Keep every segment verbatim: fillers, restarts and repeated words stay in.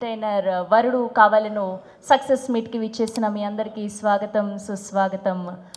Entertainer వరుడు కావాలను success మీట్కి విచ్చేసిన మీ అందరికీ స్వాగతం సుస్వాగతం.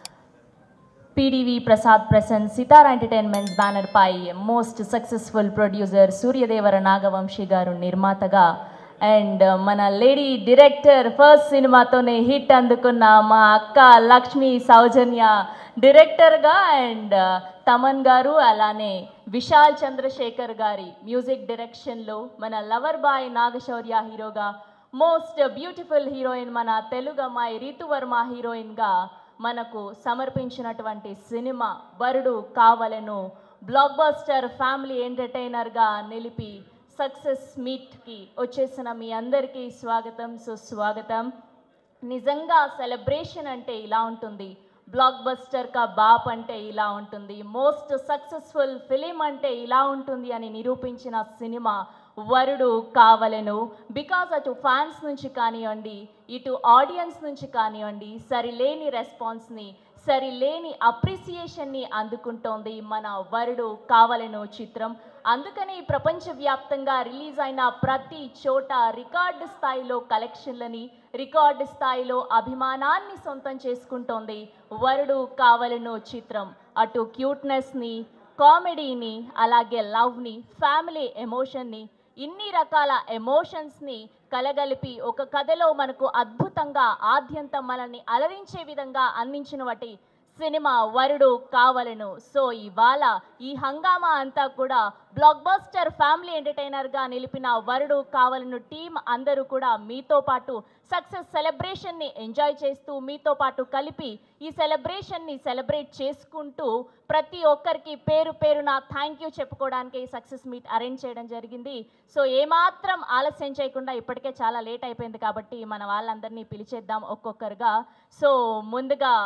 PDV Prasad present Sithara entertainments banner పై most successful producer Suryadevara Naga Vamsi garu నిర్మాతగా అండ్ మన లేడీ డైరెక్టర్ ఫస్ట్ సినిమాతోనే హిట్ అందుకున్న మా అక్క లక్ష్మి సౌజన్య డైరెక్టర్గా అండ్ తమన్ గారు అలానే విశాల్ చంద్రశేఖర్ గారి మ్యూజిక్ డైరెక్షన్లో మన లవర్ బాయ్ నాగశౌర్య హీరోగా మోస్ట్ బ్యూటిఫుల్ హీరోయిన్ మన తెలుగు అమ్మాయి రీతువర్మ హీరోయిన్గా మనకు సమర్పించినటువంటి సినిమా Varudu Kaavalenu blockbuster family ఎంటర్టైనర్గా నిలిపి సక్సెస్ మీట్కి వచ్చేసిన మీ అందరికీ స్వాగతం సుస్వాగతం. నిజంగా సెలబ్రేషన్ అంటే ఇలా ఉంటుంది, బ్లాక్ బస్టర్ కా బాప్ అంటే ఇలా ఉంటుంది, మోస్ట్ సక్సెస్ఫుల్ ఫిలిం అంటే ఇలా ఉంటుంది అని నిరూపించిన సినిమా వరుడు కావలను. బికాజ్ అటు ఫ్యాన్స్ నుంచి కానివ్వండి, ఇటు ఆడియన్స్ నుంచి కానివ్వండి, సరిలేని రెస్పాన్స్ని సరిలేని అప్రిసియేషన్ని అందుకుంటోంది మన వరుడు కావలను చిత్రం. అందుకని ప్రపంచవ్యాప్తంగా రిలీజ్ అయిన ప్రతి చోట రికార్డు స్థాయిలో కలెక్షన్లని, రికార్డు స్థాయిలో అభిమానాన్ని సొంతం చేసుకుంటోంది వరుడు కావలను చిత్రం. అటు క్యూట్నెస్ని, కామెడీని, అలాగే లవ్ని, ఫ్యామిలీ ఎమోషన్ని, ఇన్ని రకాల ఎమోషన్స్ని కలగలిపి ఒక కథలో మనకు అద్భుతంగా ఆద్యంతం మనల్ని అలరించే విధంగా అందించిన వాటి సినిమా వరుడు కావలను. సో ఇవాళ ఈ హంగామా అంతా కూడా బ్లాక్ బస్టర్ ఫ్యామిలీ ఎంటర్టైనర్గా నిలిపిన వరుడు కావలను టీం అందరూ కూడా మీతో పాటు సక్సెస్ సెలబ్రేషన్ని ఎంజాయ్ చేస్తూ మీతో పాటు కలిపి ఈ సెలబ్రేషన్ని సెలబ్రేట్ చేసుకుంటూ ప్రతి ఒక్కరికి పేరు పేరున థ్యాంక్ యూ చెప్పుకోవడానికి సక్సెస్ మీట్ అరేంజ్ చేయడం జరిగింది. సో ఏమాత్రం ఆలస్యం చేయకుండా, ఇప్పటికే చాలా లేట్ అయిపోయింది కాబట్టి మన వాళ్ళందరినీ పిలిచేద్దాం ఒక్కొక్కరుగా. సో ముందుగా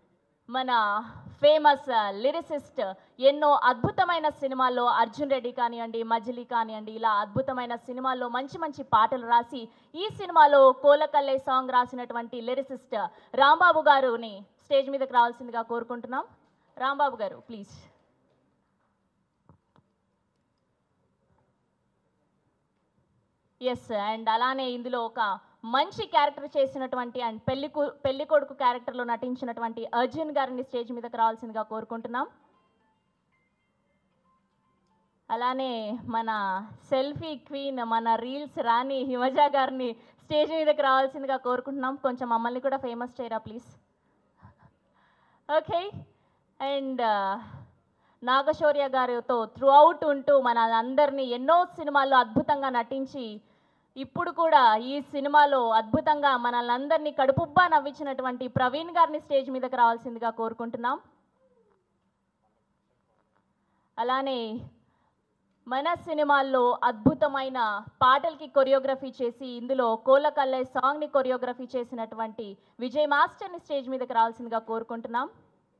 మన ఫేమస్ లిరిసిస్ట్, ఎన్నో అద్భుతమైన సినిమాల్లో అర్జున్ రెడ్డి కానివ్వండి, మజిలీ కానివ్వండి, ఇలా అద్భుతమైన సినిమాల్లో మంచి మంచి పాటలు రాసి ఈ సినిమాలో కోలకల్లే సాంగ్ రాసినటువంటి లిరిసిస్ట్ రాంబాబు గారుని స్టేజ్ మీదకి రావాల్సిందిగా కోరుకుంటున్నాం. రాంబాబు గారు ప్లీజ్. ఎస్, అండ్ అలానే ఇందులో ఒక మంచి క్యారెక్టర్ చేసినటువంటి అండ్ పెళ్లి పెళ్లి కొడుకు క్యారెక్టర్లో నటించినటువంటి అర్జున్ గారిని స్టేజ్ మీదకి రావాల్సిందిగా కోరుకుంటున్నాం. అలానే మన సెల్ఫీ క్వీన్, మన రీల్స్ రాణి హిమజ గారిని స్టేజ్ మీదకి రావాల్సిందిగా కోరుకుంటున్నాం. కొంచెం మమ్మల్ని కూడా ఫేమస్ చేయరా ప్లీజ్. ఓకే, అండ్ నాగశౌర్య గారితో త్రూ అవుట్ ఉంటూ మన అందరినీ ఎన్నో సినిమాల్లో అద్భుతంగా నటించి ఇప్పుడు కూడా ఈ సినిమాలో అద్భుతంగా మనల్ని అందరినీ కడుపుబ్బా నవ్వించినటువంటి ప్రవీణ్ గారిని స్టేజ్ మీదకి రావాల్సిందిగా కోరుకుంటున్నాం. అలానే మన సినిమాల్లో అద్భుతమైన పాటలకి కొరియోగ్రఫీ చేసి ఇందులో కోలకల్లే సాంగ్ని కొరియోగ్రఫీ చేసినటువంటి విజయ్ మాస్టర్ని స్టేజ్ మీదకి రావాల్సిందిగా కోరుకుంటున్నాం.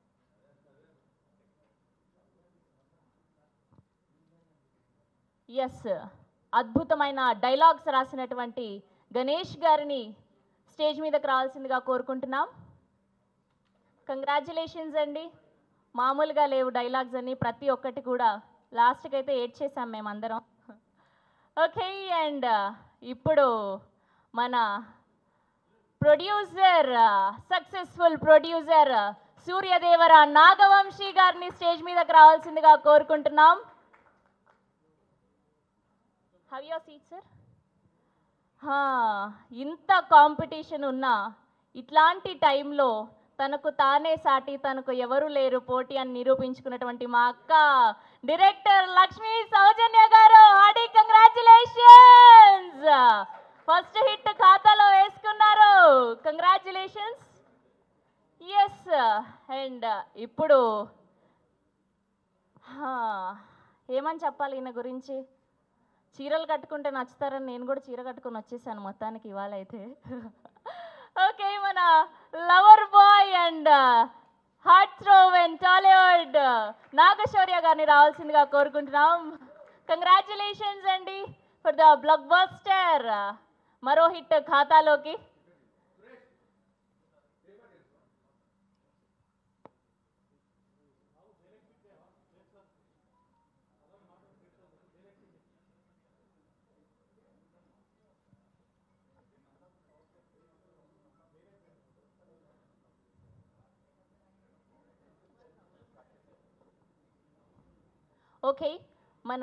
ఎస్, అద్భుతమైన డైలాగ్స్ రాసినటువంటి గణేష్ గారిని స్టేజ్ మీదకి రావాల్సిందిగా కోరుకుంటున్నాం. కంగ్రాచ్యులేషన్స్ అండి, మామూలుగా లేవు డైలాగ్స్ అన్ని, ప్రతి ఒక్కటి కూడా లాస్ట్కి అయితే ఏడ్ చేసాం మేమందరం. ఓకే, అండ్ ఇప్పుడు మన producer, successful producer Suryadevara Naga Vamsi గారిని స్టేజ్ మీదకి రావాల్సిందిగా కోరుకుంటున్నాం. Have your seat, sir? హా, ఇంత కాంపిటీషన్ ఉన్నా ఇట్లాంటి టైంలో తనకు తానే సాటి, తనకు ఎవరు లేరు పోటీ అని నిరూపించుకున్నటువంటి మా అక్క డైరెక్టర్ లక్ష్మి సౌజన్య గారు, హార్డీ కంగ్రాచులేషన్స్. ఫస్ట్ హిట్ ఖాతాలో వేసుకున్నారు, కంగ్రాచులేషన్స్. ఎస్, అండ్ ఇప్పుడు ఏమని చెప్పాలి ఈయన గురించి. చీరలు కట్టుకుంటే నచ్చుతారని నేను కూడా చీర కట్టుకొని వచ్చేసాను మొత్తానికి ఇవాళ అయితే. ఓకే, మన lover boy and heart throb and Tollywood Naga Shaurya గారిని రావాల్సిందిగా కోరుకుంటున్నాం. కంగ్రాచులేషన్స్ అండి ఫర్ ద బ్లాక్ బస్టర్, మరో హిట్ ఖాతాలోకి. ఓకే, మన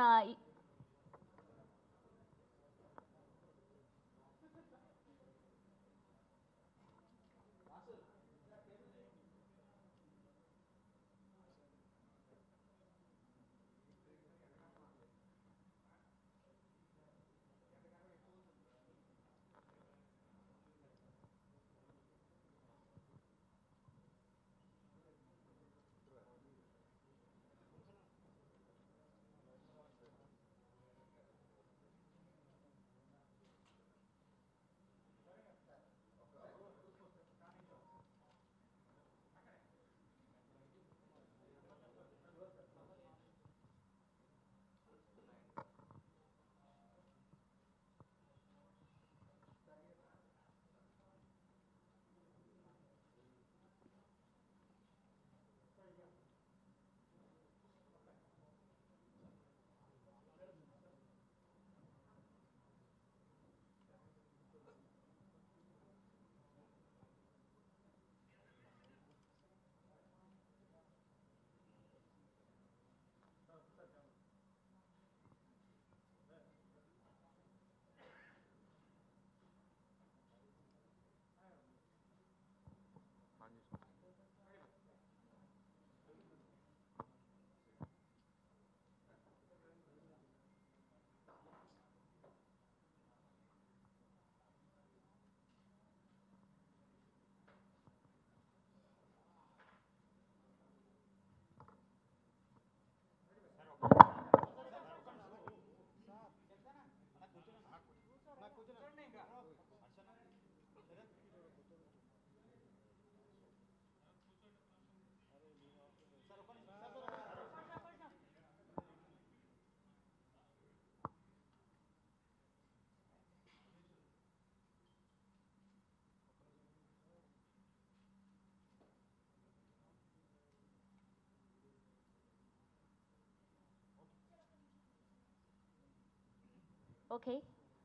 ఓకే,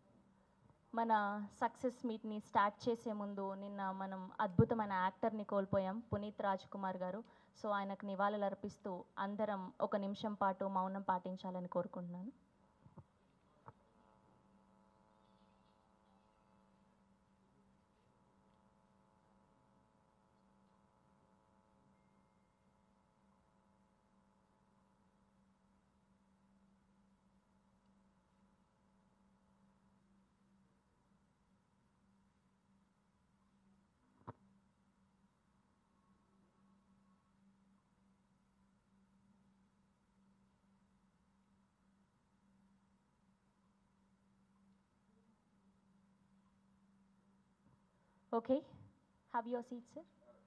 మన సక్సెస్ మీట్ని స్టార్ట్ చేసే ముందు నిన్న మనం అద్భుతమైన యాక్టర్ని కోల్పోయాం, పునీత్ రాజ్ కుమార్ గారు. సో ఆయనకు నివాళులు అర్పిస్తూ అందరం ఒక నిమిషం పాటు మౌనం పాటించాలని కోరుకుంటున్నాను. Okay, have your seat sir.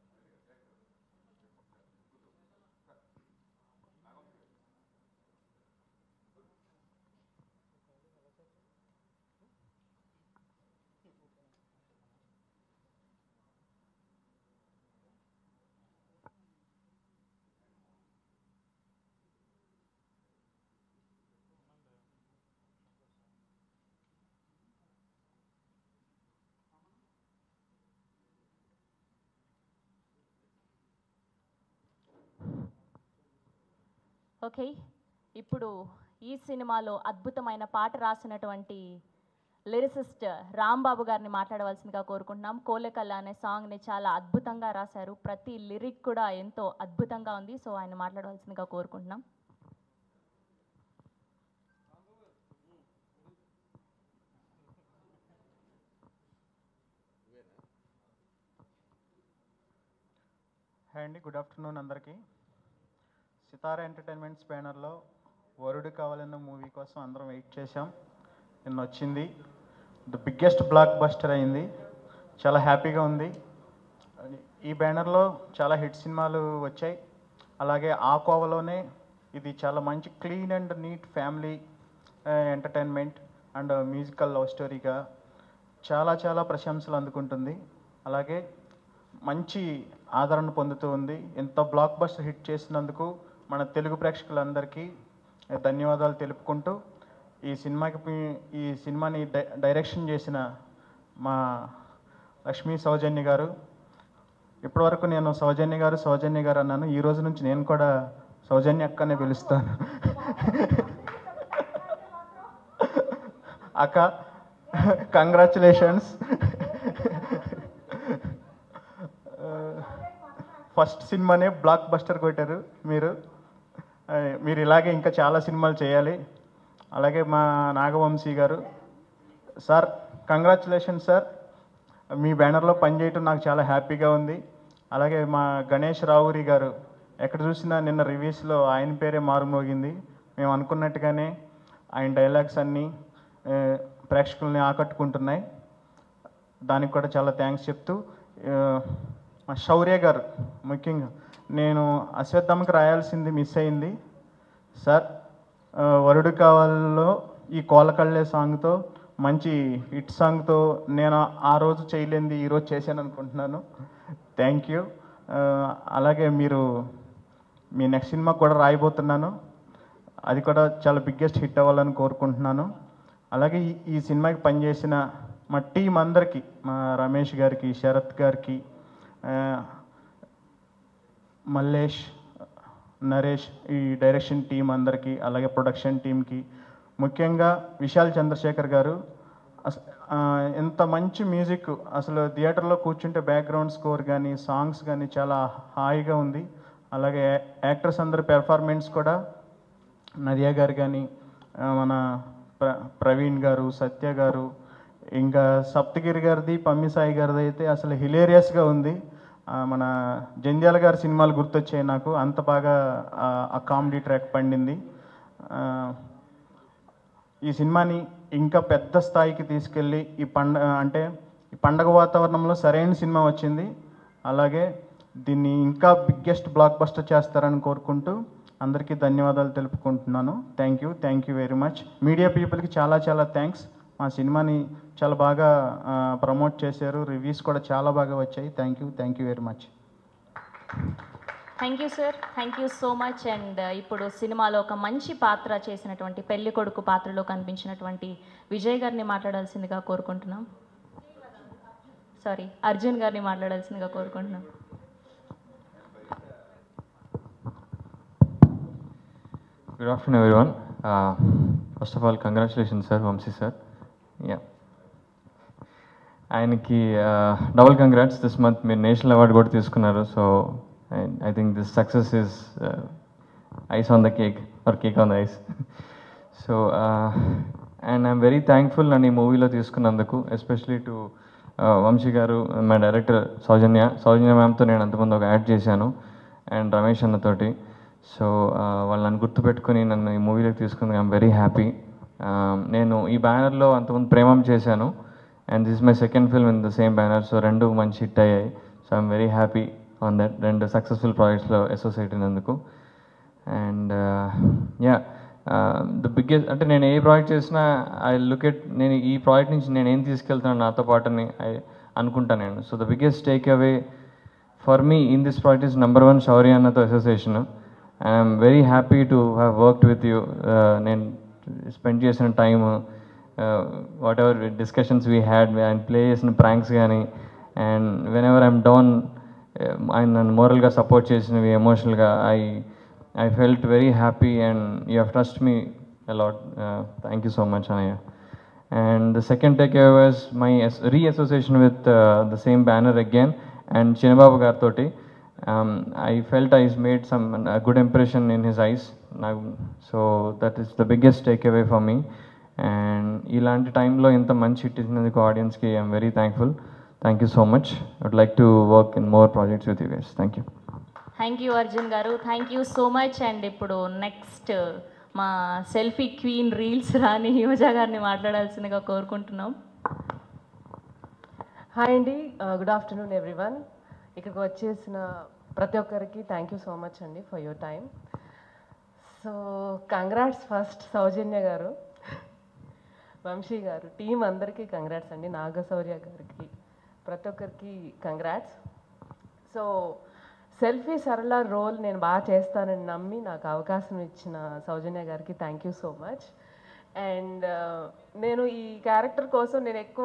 Okay, ఇప్పుడు ఈ సినిమాలో అద్భుతమైన పాట రాసినటువంటి లిరిసిస్ట్ రాంబాబు గారిని మాట్లాడవలసిందిగా కోరుకుంటున్నాం. కోలెకల్ల అనే సాంగ్ని చాలా అద్భుతంగా రాశారు, ప్రతి లిరిక్ కూడా ఎంతో అద్భుతంగా ఉంది. సో ఆయన మాట్లాడవలసిందిగా కోరుకుంటున్నాం. హాయ్ అండి, గుడ్ ఆఫ్టర్నూన్ అందరికీ. సితారా ఎంటర్టైన్మెంట్స్ బ్యానర్లో వరుడు కావాలన్న మూవీ కోసం అందరం వెయిట్ చేశాం. నిన్న వచ్చింది, ద బిగ్గెస్ట్ బ్లాక్ బస్టర్ అయింది. చాలా హ్యాపీగా ఉంది. ఈ బ్యానర్లో చాలా హిట్ సినిమాలు వచ్చాయి. అలాగే ఆ కోవలోనే ఇది చాలా మంచి clean and neat family entertainment and musical love స్టోరీగా చాలా చాలా ప్రశంసలు అందుకుంటుంది. అలాగే మంచి ఆదరణ పొందుతూ ఉంది. ఎంత బ్లాక్ బస్టర్ హిట్ చేసినందుకు మన తెలుగు ప్రేక్షకులందరికీ ధన్యవాదాలు తెలుపుకుంటూ, ఈ సినిమాకి ఈ సినిమాని డైరెక్షన్ చేసిన మా లక్ష్మీ సౌజన్య గారు, ఇప్పటివరకు నేను సౌజన్య గారు సౌజన్య గారు అన్నాను, ఈ రోజు నుంచి నేను కూడా సౌజన్య అక్కనే పిలుస్తాను. అక్క కంగ్రాచులేషన్స్. ఫస్ట్ సినిమానే బ్లాక్ బస్టర్ కొట్టారు మీరు. మీరు ఇలాగే ఇంకా చాలా సినిమాలు చేయాలి. అలాగే మా నాగవంశీ గారు సార్, కంగ్రాచులేషన్స్ సార్, మీ బ్యానర్లో పనిచేయటం నాకు చాలా హ్యాపీగా ఉంది. అలాగే మా గణేష్ రావురి గారు, ఎక్కడ చూసినా నిన్న రివ్యూస్లో ఆయన పేరే మారుమోగింది. మేము అనుకున్నట్టుగానే ఆయన డైలాగ్స్ అన్నీ ప్రేక్షకుల్ని ఆకట్టుకుంటున్నాయి. దానికి కూడా చాలా థ్యాంక్స్ చెప్తూ, మా శౌర్య గారు ముఖ్యంగా, నేను అశ్వత్థామకి రాయాల్సింది మిస్ అయింది సార్. వరుడు కావాలలో ఈ కోలకళ్ళే సాంగ్తో, మంచి హిట్ సాంగ్తో నేను ఆ రోజు చేయలేంది ఈరోజు చేశాను అనుకుంటున్నాను. Thank you. అలాగే మీరు మీ నెక్స్ట్ సినిమా కూడా రాయబోతున్నాను, అది కూడా చాలా బిగ్గెస్ట్ హిట్ అవ్వాలని కోరుకుంటున్నాను. అలాగే ఈ ఈ సినిమాకి పనిచేసిన మా టీం అందరికీ, మా రమేష్ గారికి, శరత్ గారికి, మల్లేష్, నరేష్, ఈ డైరెక్షన్ టీం అందరికీ, అలాగే ప్రొడక్షన్ టీంకి, ముఖ్యంగా విశాల్ చంద్రశేఖర్ గారు, ఎంత మంచి మ్యూజిక్, అసలు థియేటర్లో కూర్చుంటే బ్యాక్గ్రౌండ్ స్కోర్ కానీ సాంగ్స్ కానీ చాలా హాయిగా ఉంది. అలాగే యాక్టర్స్ అందరి పెర్ఫార్మెన్స్ కూడా, నదియా గారు కానీ, మన ప్ర ప్రవీణ్ గారు, సత్య గారు, ఇంకా సప్తగిరి గారిది, పమ్మి సాయి గారిది అయితే అసలు హిలేరియస్గా ఉంది. మన జంధ్యాల గారి సినిమాలు గుర్తొచ్చాయి నాకు, అంత బాగా ఆ కామెడీ ట్రాక్ పండింది. ఈ సినిమాని ఇంకా పెద్ద స్థాయికి తీసుకెళ్ళి ఈ పండ అంటే ఈ పండగ వాతావరణంలో సరైన సినిమా వచ్చింది. అలాగే దీన్ని ఇంకా బిగ్గెస్ట్ బ్లాక్ బస్టర్ చేస్తారని కోరుకుంటూ అందరికీ ధన్యవాదాలు తెలుపుకుంటున్నాను. Thank you thank you very much. Media పీపుల్కి చాలా చాలా థ్యాంక్స్. మా సినిమాని చాలా బాగా ప్రమోట్ చేశారు, రివ్యూస్ కూడా చాలా బాగా వచ్చాయి. Thank you thank you very much. Thank you sir, thank you so much. And ఇప్పుడు సినిమాలో ఒక మంచి పాత్ర చేసినటువంటి పెళ్లి కొడుకు పాత్రలో కనిపించినటువంటి విజయ్ గారిని మాట్లాడాల్సిందిగా కోరుకుంటున్నాం. సారీ, అర్జున్ గారిని మాట్లాడాల్సిందిగా కోరుకుంటున్నాం. Good afternoon everyone. First of all congratulations sir, Vamsi sir. Yeah, ఆయనకి డబుల్ కంగ్రాట్స్. దిస్ మంత్ మీరు నేషనల్ అవార్డు కూడా తీసుకున్నారు. So I think this success is ice on the cake or cake on the ice. So and I'm very thankful నన్ను ఈ మూవీలో తీసుకున్నందుకు, especially to Vamsi గారు, మా డైరెక్టర్ సౌజన్య సౌజన్య మ్యామ్తో నేను అంతమంది ఒక యాడ్ చేశాను, అండ్ రమేష్ అన్నతోటి. సో వాళ్ళు నన్ను గుర్తుపెట్టుకుని నన్ను ఈ మూవీలోకి తీసుకుంది. I'm very happy. నేను ఈ బ్యానర్లో అంతమంది ప్రేమం చేశాను, and this my second film in the same banner. So రెండు మంచి హిట్ అయ్యాయి. So I'm very happy on that, రెండు సక్సెస్ఫుల్ ప్రాజెక్ట్స్లో అసోసియేట్ అయినందుకు. అండ్ యా, ద బిగ్గెస్ట్ అంటే నేను ఏ ప్రాజెక్ట్ చేసినా ఐ లుక్ ఎట్, నేను ఈ ప్రాజెక్ట్ నుంచి నేను ఏం తీసుకెళ్తున్నాను నాతో పాటుని ఐ అనుకుంటాను నేను. So the biggest takeaway for me in this project is number one Shaurya అన్నతో association. And I'm very happy to have worked with you. నేను స్పెండ్ చేసిన time, whatever discussions we had, ఆయన play చేసిన pranks కానీ, and whenever I'm down ఆయన నన్ను మోరల్గా support చేసినవి, ఎమోషనల్గా, I I felt very happy and you have trust me a lot. Thank you so much అన్నయ్య. And the second takeaway was my reassociation with the same banner again, and Chinna Babu గారితో. I felt I made some good impression in his eyes నాకు. So that is the biggest takeaway for me. And ఇలాంటి టైంలో ఇంత మంచి hit ఇచ్చినందుకు ఆడియన్స్కి I'm very thankful. Thank you so much. I would like to work in more projects with you guys. Thank you. Thank you Arjun garu, thank you so much. And ఇప్పుడు next మా selfie queen, reels రాని యువజ గారిని మాట్లాడాల్సిందిగా కోరుకుంటున్నాం. Hi అండి, good afternoon everyone. ఇక్కడికి వచ్చేసిన ప్రతి ఒక్కరికి థ్యాంక్ యూ సో మచ్ అండి for your time. So congrats first Soujanya garu, Vamsi గారు, టీం అందరికీ కంగ్రాట్స్ అండి, నాగశౌర్య గారికి, ప్రతి ఒక్కరికి congrats. So selfie Sarala role నేను బాగా చేస్తానని నమ్మి నాకు అవకాశం ఇచ్చిన సౌజన్య గారికి thank you so much. And నేను ఈ క్యారెక్టర్ కోసం నేను ఎక్కువ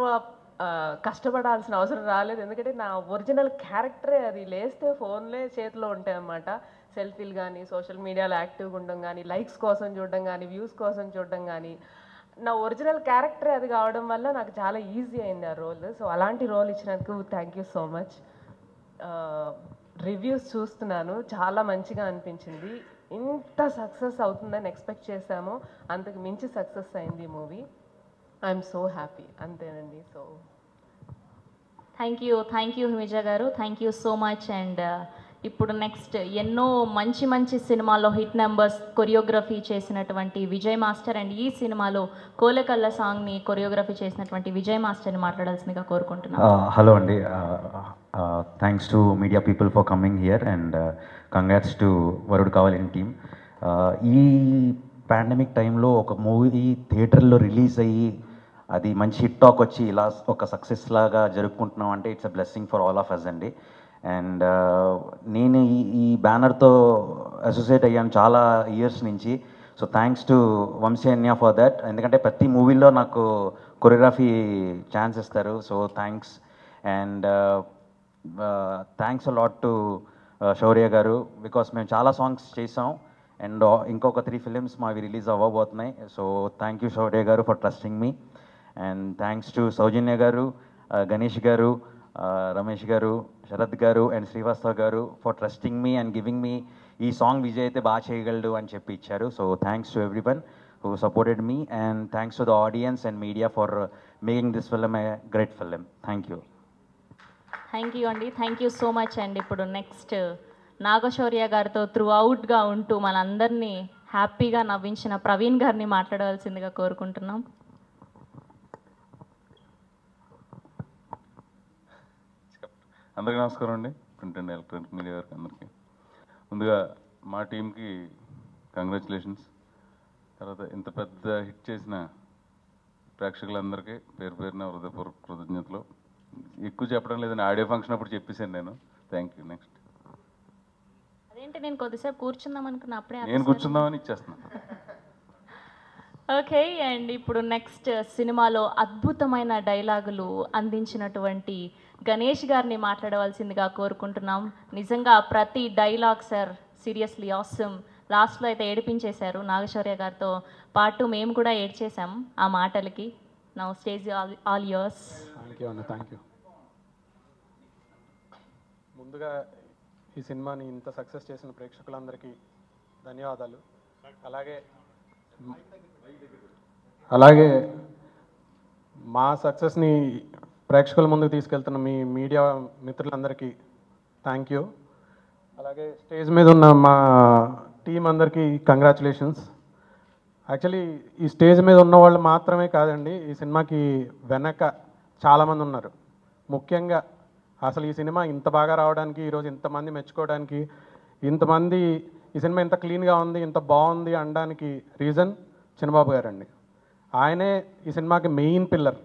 కష్టపడాల్సిన అవసరం రాలేదు, ఎందుకంటే నా ఒరిజినల్ క్యారెక్టరే అది. లేస్తే ఫోన్లే చేతిలో ఉంటాయి అన్నమాట. సెల్ఫీలు కానీ సోషల్ మీడియాలో యాక్టివ్గా ఉండడం కానీ లైక్స్ కోసం చూడడం కానీ వ్యూస్ కోసం చూడడం కానీ నా ఒరిజినల్ క్యారెక్టర్ అది కావడం వల్ల నాకు చాలా ఈజీ అయింది ఆ రోల్. సో అలాంటి రోల్ ఇచ్చినందుకు thank you so much. Reviews చూస్తున్నాను, చాలా మంచిగా అనిపించింది. ఇంత సక్సెస్ అవుతుందని ఎక్స్పెక్ట్ చేశాము, అంతకు మించి సక్సెస్ అయింది ఈ మూవీ. ఐఎమ్ సో హ్యాపీ, అంతేనండి. So thank you thank you Himaja garu, thank you so much. And ఇప్పుడు నెక్స్ట్ ఎన్నో మంచి మంచి సినిమాల్లో హిట్ నెంబర్స్ కొరియోగ్రఫీ చేసినటువంటి విజయ్ మాస్టర్ అండ్ ఈ సినిమాలో కోలకల్ల సాంగ్ని కొరియోగ్రఫీ చేసినటువంటి విజయ్ మాస్టర్ని మాట్లాడాల్సిందిగా కోరుకుంటున్నాను. హలో అండి, thanks to media people for coming here and congrats to Varudu Kaavalenu team. ఈ పాండమిక్ టైంలో ఒక మూవీ థియేటర్లో రిలీజ్ అయ్యి అది మంచి హిట్ టాక్ వచ్చి ఇలా ఒక సక్సెస్ లాగా జరుపుకుంటున్నాం అంటే it's a blessing for all of us అండి. అండ్ నేను ఈ ఈ బ్యానర్తో అసోసియేట్ అయ్యాను చాలా ఇయర్స్ నుంచి. సో థ్యాంక్స్ టు వంశీ అన్య ఫర్ దట్, ఎందుకంటే ప్రతి మూవీలో నాకు కొరియోగ్రఫీ ఛాన్స్ ఇస్తారు. So thanks. And thanks a lot to Shaurya garu, because మేము చాలా సాంగ్స్ చేసాం అండ్ ఇంకొక త్రీ ఫిలిమ్స్ మావి రిలీజ్ అవ్వబోతున్నాయి. So thank you Shaurya garu for trusting me. And thanks to Soujanya garu, Ganesh గారు, రమేష్ గారు, శరత్ గారు and Srivastav garu for trusting me and giving me ఈ సాంగ్ విజయ్ అయితే బాగా చేయగలడు అని చెప్పి ఇచ్చారు. So thanks to everyone who supported me and thanks to the audience and media for making this film a great film. Thank you thank you అండి, thank you so much. And ఇప్పుడు next Naga Shaurya గారితో త్రూ అవుట్గా ఉంటూ మనందరినీ హ్యాపీగా నవ్వించిన ప్రవీణ్ గారిని మాట్లాడవలసిందిగా కోరుకుంటున్నాం. అందరికీ నమస్కారం అండి, ప్రింట్ అండ్ ఎలక్ట్రానిక్ మీడియా గారికి అందరికీ. ముందుగా మా టీంకి కంగ్రాచులేషన్స్. తర్వాత ఇంత పెద్ద హిట్ చేసిన ప్రేక్షకులందరికీ పేరు పేరున హృదయపూర్వక కృతజ్ఞతలు. ఎక్కువ చెప్పడం లేదని ఆడియో ఫంక్షన్ అప్పుడు చెప్పేసాను నేను. Thank you. నెక్స్ట్ అదేంటి నేను కొద్దిసేపు కూర్చుందాం అనుకున్నా, అప్పుడే నేను కూర్చుందామని ఇచ్చేస్తున్నాను. ఓకే. అండ్ ఇప్పుడు నెక్స్ట్ సినిమాలో అద్భుతమైన డైలాగులు అందించినటువంటి గణేష్ గారిని మాట్లాడవలసిందిగా కోరుకుంటున్నాం. నిజంగా ప్రతి డైలాగ్ సార్ సీరియస్లీ ఆసమ్. లాస్ట్లో అయితే ఏడిపించేశారు నాగశౌర్య గారితో పాటు, మేము కూడా ఏడ్చేసాం ఆ మాటలకి. Now stage all all yours. Thank you అన్న, థ్యాంక్ యూ. ముందుగా ఈ సినిమాని ఇంత సక్సెస్ చేసిన ప్రేక్షకులందరికీ ధన్యవాదాలు. అలాగే అలాగే మా సక్సెస్ని ప్రేక్షకుల ముందుకు తీసుకెళ్తున్న మీ మీడియా మిత్రులందరికీ థ్యాంక్ యూ. అలాగే స్టేజ్ మీద ఉన్న మా టీం అందరికీ కంగ్రాచులేషన్స్. యాక్చువల్లీ ఈ స్టేజ్ మీద ఉన్న వాళ్ళు మాత్రమే కాదండి, ఈ సినిమాకి వెనక చాలామంది ఉన్నారు. ముఖ్యంగా అసలు ఈ సినిమా ఇంత బాగా రావడానికి, ఈరోజు ఇంతమంది మెచ్చుకోవడానికి, ఇంతమంది ఈ సినిమా ఇంత క్లీన్గా ఉంది, ఇంత బాగుంది అనడానికి రీజన్ చిన్నబాబు గారండి. ఆయనే ఈ సినిమాకి మెయిన్ పిల్లర్.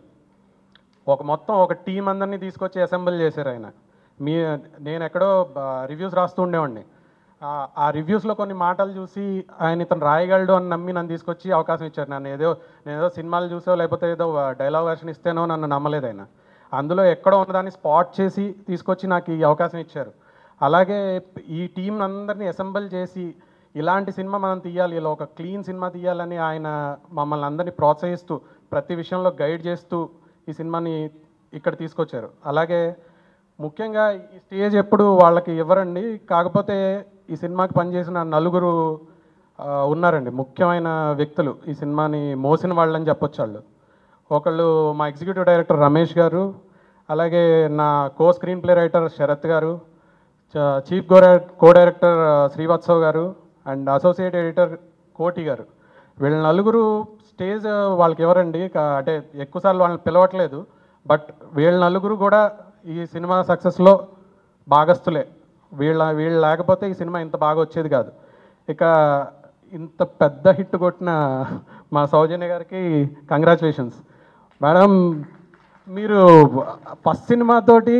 ఒక మొత్తం ఒక టీం అందరినీ తీసుకొచ్చి అసెంబుల్ చేశారు ఆయన. మీ నేను ఎక్కడో రివ్యూస్ రాస్తూ ఉండేవాడిని. ఆ రివ్యూస్లో కొన్ని మాటలు చూసి ఆయన ఇతను రాయగలడు అని నమ్మి నన్ను తీసుకొచ్చి అవకాశం ఇచ్చారు. నన్ను ఏదో నేను ఏదో సినిమాలు చూసో లేకపోతే ఏదో డైలాగ్ వర్షన్ ఇస్తేనో నన్ను నమ్మలేదు ఆయన. అందులో ఎక్కడో ఉన్నదాన్ని స్పాట్ చేసి తీసుకొచ్చి నాకు ఈ అవకాశం ఇచ్చారు. అలాగే ఈ టీం అందరినీ అసెంబుల్ చేసి ఇలాంటి సినిమా మనం తీయాలి, ఇలా ఒక క్లీన్ సినిమా తీయాలని ఆయన మమ్మల్ని అందరినీ ప్రోత్సహిస్తూ ప్రతి విషయంలో గైడ్ చేస్తూ ఈ సినిమాని ఇక్కడ తీసుకొచ్చారు. అలాగే ముఖ్యంగా ఈ స్టేజ్ ఎప్పుడు వాళ్ళకి ఇవ్వరండి, కాకపోతే ఈ సినిమాకి పనిచేసిన నలుగురు ఉన్నారండి ముఖ్యమైన వ్యక్తులు, ఈ సినిమాని మోసిన వాళ్ళని చెప్పొచ్చు వాళ్ళు. ఒకళ్ళు మా ఎగ్జిక్యూటివ్ డైరెక్టర్ రమేష్ గారు, అలాగే నా co screenplay writer Sharath garu, chief co co director Srivatsav garu and associate editor కోటి గారు. వీళ్ళ నలుగురు స్టేజ్ వాళ్ళకి ఎవరండి, అంటే ఎక్కువసార్లు వాళ్ళని పిలవట్లేదు, బట్ వీళ్ళ నలుగురు కూడా ఈ సినిమా సక్సెస్లో భాగస్తులే. వీళ్ళ వీళ్ళు లేకపోతే ఈ సినిమా ఇంత బాగా వచ్చేది కాదు. ఇక ఇంత పెద్ద హిట్ కొట్టిన మా సౌజన్య గారికి కంగ్రాచులేషన్స్ మేడం. మీరు ఫస్ట్ సినిమాతోటి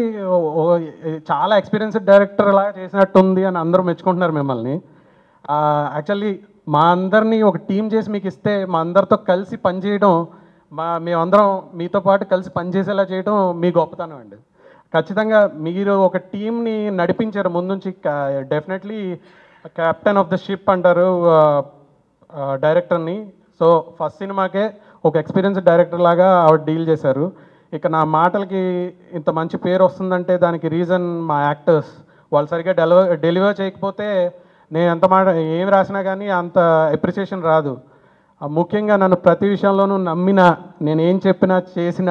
చాలా ఎక్స్పీరియన్స్డ్ డైరెక్టర్ లాగా చేసినట్టుంది అని అందరూ మెచ్చుకుంటున్నారు మిమ్మల్ని. యాక్చువల్లీ మా అందరినీ ఒక టీం చేసి మీకు ఇస్తే మా అందరితో కలిసి పనిచేయడం, మా మేమందరం మీతో పాటు కలిసి పనిచేసేలా చేయడం మీ గొప్పతనం అండి. ఖచ్చితంగా మీరు ఒక టీంని నడిపించారు ముందుంచి. Definitely captain of the ship అంటారు డైరెక్టర్ని. సో ఫస్ట్ సినిమాకే ఒక ఎక్స్పీరియన్స్ డైరెక్టర్ లాగా ఆవిడ డీల్ చేశారు. ఇక నా మాటలకి ఇంత మంచి పేరు వస్తుందంటే దానికి రీజన్ మా యాక్టర్స్. వాళ్ళు సరిగ్గా డెలివర్ డెలివర్ చేయకపోతే నేను ఎంత మాట ఏం రాసినా కానీ అంత అప్రిసియేషన్ రాదు. ముఖ్యంగా నన్ను ప్రతి విషయంలోనూ నమ్మిన, నేను ఏం చెప్పినా చేసిన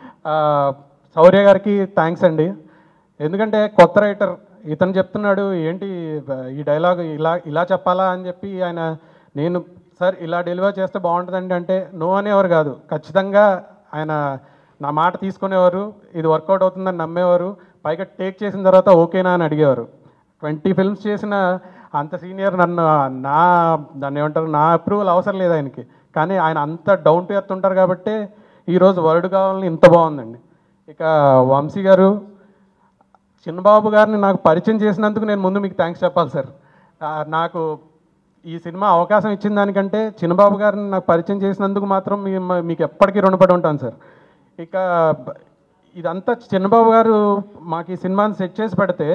శౌర్య గారికి థ్యాంక్స్ అండి. ఎందుకంటే కొత్త రైటర్ ఇతను చెప్తున్నాడు, ఏంటి ఈ డైలాగ్ ఇలా ఇలా చెప్పాలా అని చెప్పి ఆయన, నేను సార్ ఇలా డెలివర్ చేస్తే బాగుంటుందండి అంటే నో అనేవారు కాదు, ఖచ్చితంగా ఆయన నా మాట తీసుకునేవారు, ఇది వర్కౌట్ అవుతుందని నమ్మేవారు. పైగా టేక్ చేసిన తర్వాత ఓకేనా అని అడిగేవారు. ట్వంటీ ఫిల్మ్స్ చేసిన అంత సీనియర్ నన్ను నా దాన్ని ఏమంటారు నా అప్రూవల్ అవసరం లేదు ఆయనకి, కానీ ఆయన అంత డౌన్ టు ఎర్త్ ఉంటారు కాబట్టి ఈరోజు వరల్డ్ కావాలని ఇంత బాగుందండి. ఇక వంశీ గారు, చిన్నబాబు గారిని నాకు పరిచయం చేసినందుకు నేను ముందు మీకు థ్యాంక్స్ చెప్పాలి సార్. నాకు ఈ సినిమా అవకాశం ఇచ్చిన దానికంటే చిన్నబాబు గారిని నాకు పరిచయం చేసినందుకు మాత్రం మీ మీకు ఎప్పటికీ రుణపడి ఉంటాను సార్. ఇక ఇదంతా చిన్నబాబు గారు మాకు ఈ సినిమాని సెట్ చేసి పెడితే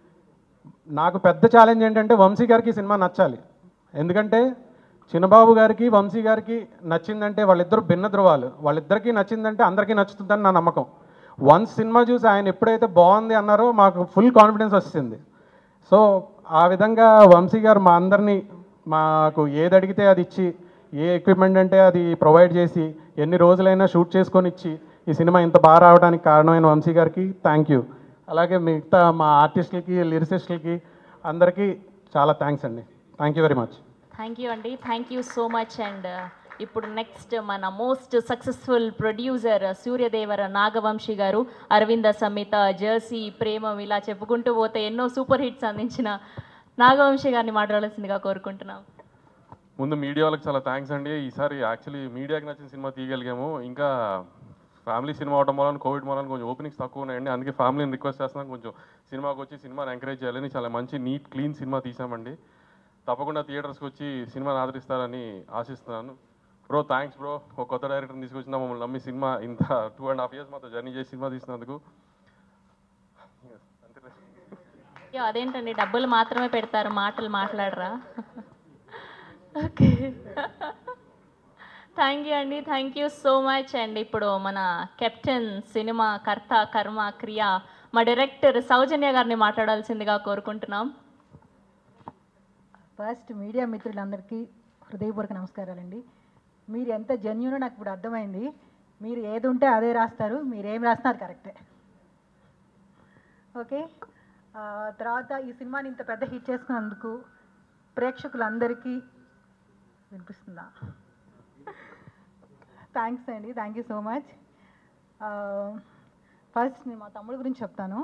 నాకు పెద్ద ఛాలెంజ్ ఏంటంటే వంశీ గారికి ఈ సినిమా నచ్చాలి. ఎందుకంటే చిన్నబాబు గారికి వంశీ గారికి నచ్చిందంటే వాళ్ళిద్దరు భిన్న ధృవాలు, వాళ్ళిద్దరికీ నచ్చిందంటే అందరికీ నచ్చుతుందని నా నమ్మకం. వన్స్ సినిమా చూసి ఆయన ఎప్పుడైతే బాగుంది అన్నారో మాకు ఫుల్ కాన్ఫిడెన్స్ వచ్చింది. సో ఆ విధంగా వంశీ గారు మా అందరినీ మాకు ఏది అడిగితే అది ఇచ్చి, ఏ ఎక్విప్మెంట్ అంటే అది ప్రొవైడ్ చేసి, ఎన్ని రోజులైనా షూట్ చేసుకొని ఇచ్చి ఈ సినిమా ఇంత బాగా రావడానికి కారణమైన వంశీ గారికి థ్యాంక్ యూ. అలాగే మిగతా మా ఆర్టిస్టులకి, లిరిసిస్టులకి అందరికీ చాలా థ్యాంక్స్ అండి. Thank you very much. Thank you అండి, thank you so much. And ఇప్పుడు నెక్స్ట్ మన most successful producer Suryadevara Naga Vamsi garu, Aravinda సమేత, జెర్సీ, ప్రేమం, ఇలా చెప్పుకుంటూ పోతే ఎన్నో సూపర్ హిట్స్ అందించిన నాగవంశీ గారిని మాట్లాడాల్సిందిగా కోరుకుంటున్నాం. ముందు మీడియా వాళ్ళకి చాలా థ్యాంక్స్ అండి. ఈసారి యాక్చువల్లీ మీడియాకి నచ్చిన సినిమా తీయగలిగాము. ఇంకా ఫ్యామిలీ సినిమా అవడం వల్ల, కోవిడ్ వల్ల కొంచెం ఓపెనింగ్స్ తక్కువ ఉన్నాయండి. అందుకే ఫ్యామిలీని రిక్వెస్ట్ చేస్తున్నాను, కొంచెం సినిమాకి వచ్చి సినిమాని ఎంకరేజ్ చేయాలని. చాలా మంచి నీట్ క్లీన్ సినిమా తీసామండి. తప్పకుండా థియేటర్స్కి వచ్చి సినిమాని ఆదరిస్తారని ఆశిస్తున్నాను. బ్రో థ్యాంక్స్ బ్రో, ఒక కొత్త డైరెక్టర్ని తీసుకొచ్చిన మమ్మల్ని నమ్మి సినిమా ఇంత టూ అండ్ హాఫ్ ఇయర్స్ మాతో జర్నీ చేసి సినిమా తీసినందుకు. అదేంటండి డబ్బులు మాత్రమే పెడతారు, మాటలు మాట్లాడరా? ఓకే, థ్యాంక్ యూ అండి, thank you so much. And ఇప్పుడు మన కెప్టెన్, సినిమా కర్త, కర్మ, క్రియ, మా డైరెక్టర్ సౌజన్య గారిని మాట్లాడాల్సిందిగా కోరుకుంటున్నాం. ఫస్ట్ మీడియా మిత్రులందరికీ హృదయపూర్వక నమస్కారాలండి. మీరు ఎంత జెన్యూనో నాకు ఇప్పుడు అర్థమైంది. మీరు ఏది ఉంటే అదే రాస్తారు, మీరు ఏం రాసినా అది కరెక్టే. ఓకే, తర్వాత ఈ సినిమాని ఇంత పెద్ద హిట్ చేసుకున్నందుకు ప్రేక్షకులందరికీ వినిపిస్తుందా? థ్యాంక్స్ అండి, thank you so much. First నేను మా తమ్ముడు గురించి చెప్తాను.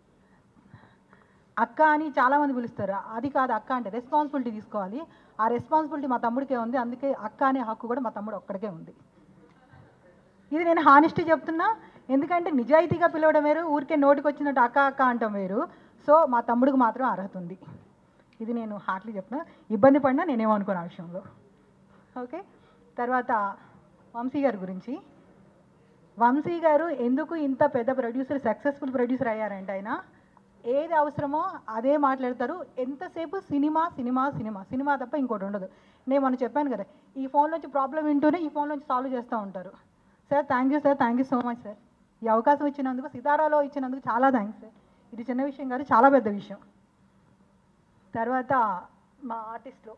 అక్క అని చాలామంది పిలుస్తారు, అది కాదు అక్క అంటే రెస్పాన్సిబిలిటీ తీసుకోవాలి. ఆ రెస్పాన్సిబిలిటీ మా తమ్ముడికే ఉంది, అందుకే అక్క అనే హక్కు కూడా మా తమ్ముడు ఒక్కడికే ఉంది. ఇది నేను హానెస్టీ చెప్తున్నా, ఎందుకంటే నిజాయితీగా పిలవడం వేరు, ఊరికే నోటికి వచ్చినట్టు అక్క అక్క అంటాం వేరు. సో మా తమ్ముడికి మాత్రం అర్హత ఉంది, ఇది నేను హార్ట్లీ చెప్తున్నా. ఇబ్బంది పడినా నేనేమనుకోను ఆ విషయంలో. ఓకే, తర్వాత వంశీ గారి గురించి. వంశీ గారు ఎందుకు ఇంత పెద్ద ప్రొడ్యూసర్, సక్సెస్ఫుల్ ప్రొడ్యూసర్ అయ్యారంటే ఆయన ఏది అవసరమో అదే మాట్లాడతారు. ఎంతసేపు సినిమా సినిమా సినిమా సినిమా తప్ప ఇంకోటి ఉండదు. నేను మొన్న చెప్పాను కదా, ఈ ఫోన్లోంచి ప్రాబ్లం వింటూనే ఈ ఫోన్లోంచి సాల్వ్ చేస్తూ ఉంటారు. Sir thank you sir, thank you so much sir. ఈ అవకాశం ఇచ్చినందుకు, సితారాలో ఇచ్చినందుకు చాలా థ్యాంక్స్ సార్. ఇది చిన్న విషయం కాదు, చాలా పెద్ద విషయం. తర్వాత మా ఆర్టిస్ట్లో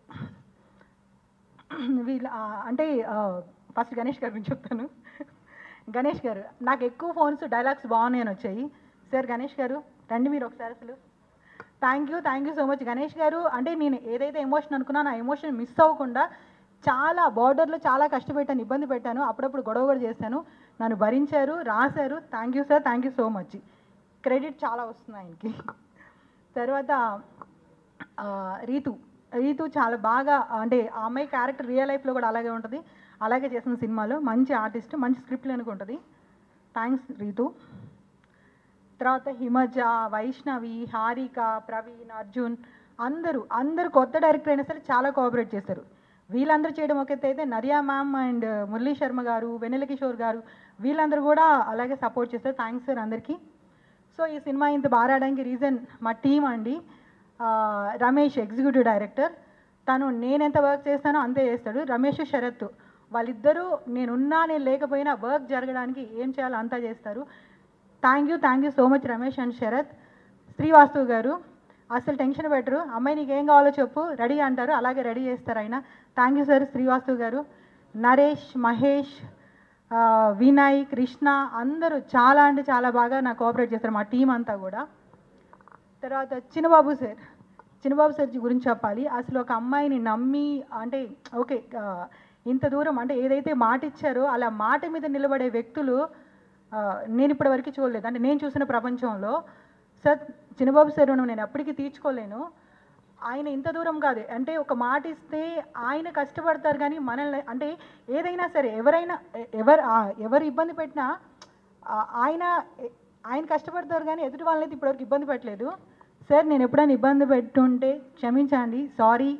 వీళ్ళ అంటే ఫస్ట్ గణేష్ గారి గురించి చెప్తాను. గణేష్ గారు, నాకు ఎక్కువ ఫోన్స్ డైలాగ్స్ బాగున్నాయని వచ్చాయి. సార్ గణేష్ గారు రండి మీరు ఒకసారి. అసలు thank you, thank you so much Ganesh garu. అంటే నేను ఏదైతే ఎమోషన్ అనుకున్నానో ఆ ఎమోషన్ మిస్ అవ్వకుండా చాలా బార్డర్లో చాలా కష్టపెట్టాను, ఇబ్బంది పెట్టాను, అప్పుడప్పుడు గొడవ కూడా చేశాను, నన్ను భరించారు, రాశారు. Thank you sir, thank you so much. Credit చాలా వస్తుంది ఆయనకి. తర్వాత రీతు రీతు చాలా బాగా, అంటే ఆ అమ్మాయి క్యారెక్టర్ రియల్ లైఫ్లో కూడా అలాగే ఉంటుంది, అలాగే చేసిన సినిమాలో. మంచి ఆర్టిస్ట్, మంచి స్క్రిప్ట్లు అనుకుంటుంది. థ్యాంక్స్ రీతు. తర్వాత హిమజ, వైష్ణవి, హారిక, ప్రవీణ్, అర్జున్ అందరూ అందరూ కొత్త డైరెక్టర్ అయినా సరే చాలా కోఆపరేట్ చేస్తారు. వీళ్ళందరూ చేయడం ఒక ఎత్తు అయితే, నరియా మ్యామ్ అండ్ మురళీ శర్మ గారు, వెన్నెల కిషోర్ గారు వీళ్ళందరూ కూడా అలాగే సపోర్ట్ చేస్తారు. థ్యాంక్స్ సార్ అందరికీ. సో ఈ సినిమా ఇంత బాగా రావడానికి రీజన్ మా టీం అండి. రమేష్ ఎగ్జిక్యూటివ్ డైరెక్టర్, తను నేనెంత వర్క్ చేస్తానో అంతే చేస్తాడు. రమేష్ శరత్ వాళ్ళిద్దరూ నేనున్నా నేను లేకపోయినా వర్క్ జరగడానికి ఏం చేయాలో అంతా చేస్తారు. Thank you thank you so much Ramesh and Sharath. Srivastav garu అసలు టెన్షన్ పెట్టరు, అమ్మాయి నీకు ఏం కావాలో చెప్పు రెడీ అంటారు, అలాగే రెడీ చేస్తారు ఆయన. థ్యాంక్ యూ సార్ శ్రీవాస్తవ్ గారు. నరేష్, మహేష్, వినయ్, కృష్ణ అందరూ చాలా అంటే చాలా బాగా నాకు కోఆపరేట్ చేస్తారు, మా టీం అంతా కూడా. తర్వాత చిన్నబాబు సార్, చిన్నబాబు సార్ గురించి చెప్పాలి. అసలు ఒక అమ్మాయిని నమ్మి అంటే ఓకే ఇంత దూరం అంటే ఏదైతే మాట ఇచ్చారో అలా మాట మీద నిలబడే వ్యక్తులు నేను ఇప్పటివరకు చూడలేదు. అంటే నేను చూసిన ప్రపంచంలో సార్ చిన్నబాబు సార్ నేను ఎప్పటికీ తీర్చుకోలేను. ఆయన ఇంత దూరం కాదు, అంటే ఒక మాట ఇస్తే ఆయన కష్టపడతారు కానీ మనల్ని అంటే ఏదైనా సరే ఎవరైనా ఎవరు ఎవరు ఇబ్బంది పెట్టినా ఆయన ఆయన కష్టపడతారు కానీ ఎదుటి వాళ్ళని ఇప్పటివరకు ఇబ్బంది పెట్టలేదు. సార్ నేను ఎప్పుడైనా ఇబ్బంది పెట్టుంటే క్షమించండి, సారీ.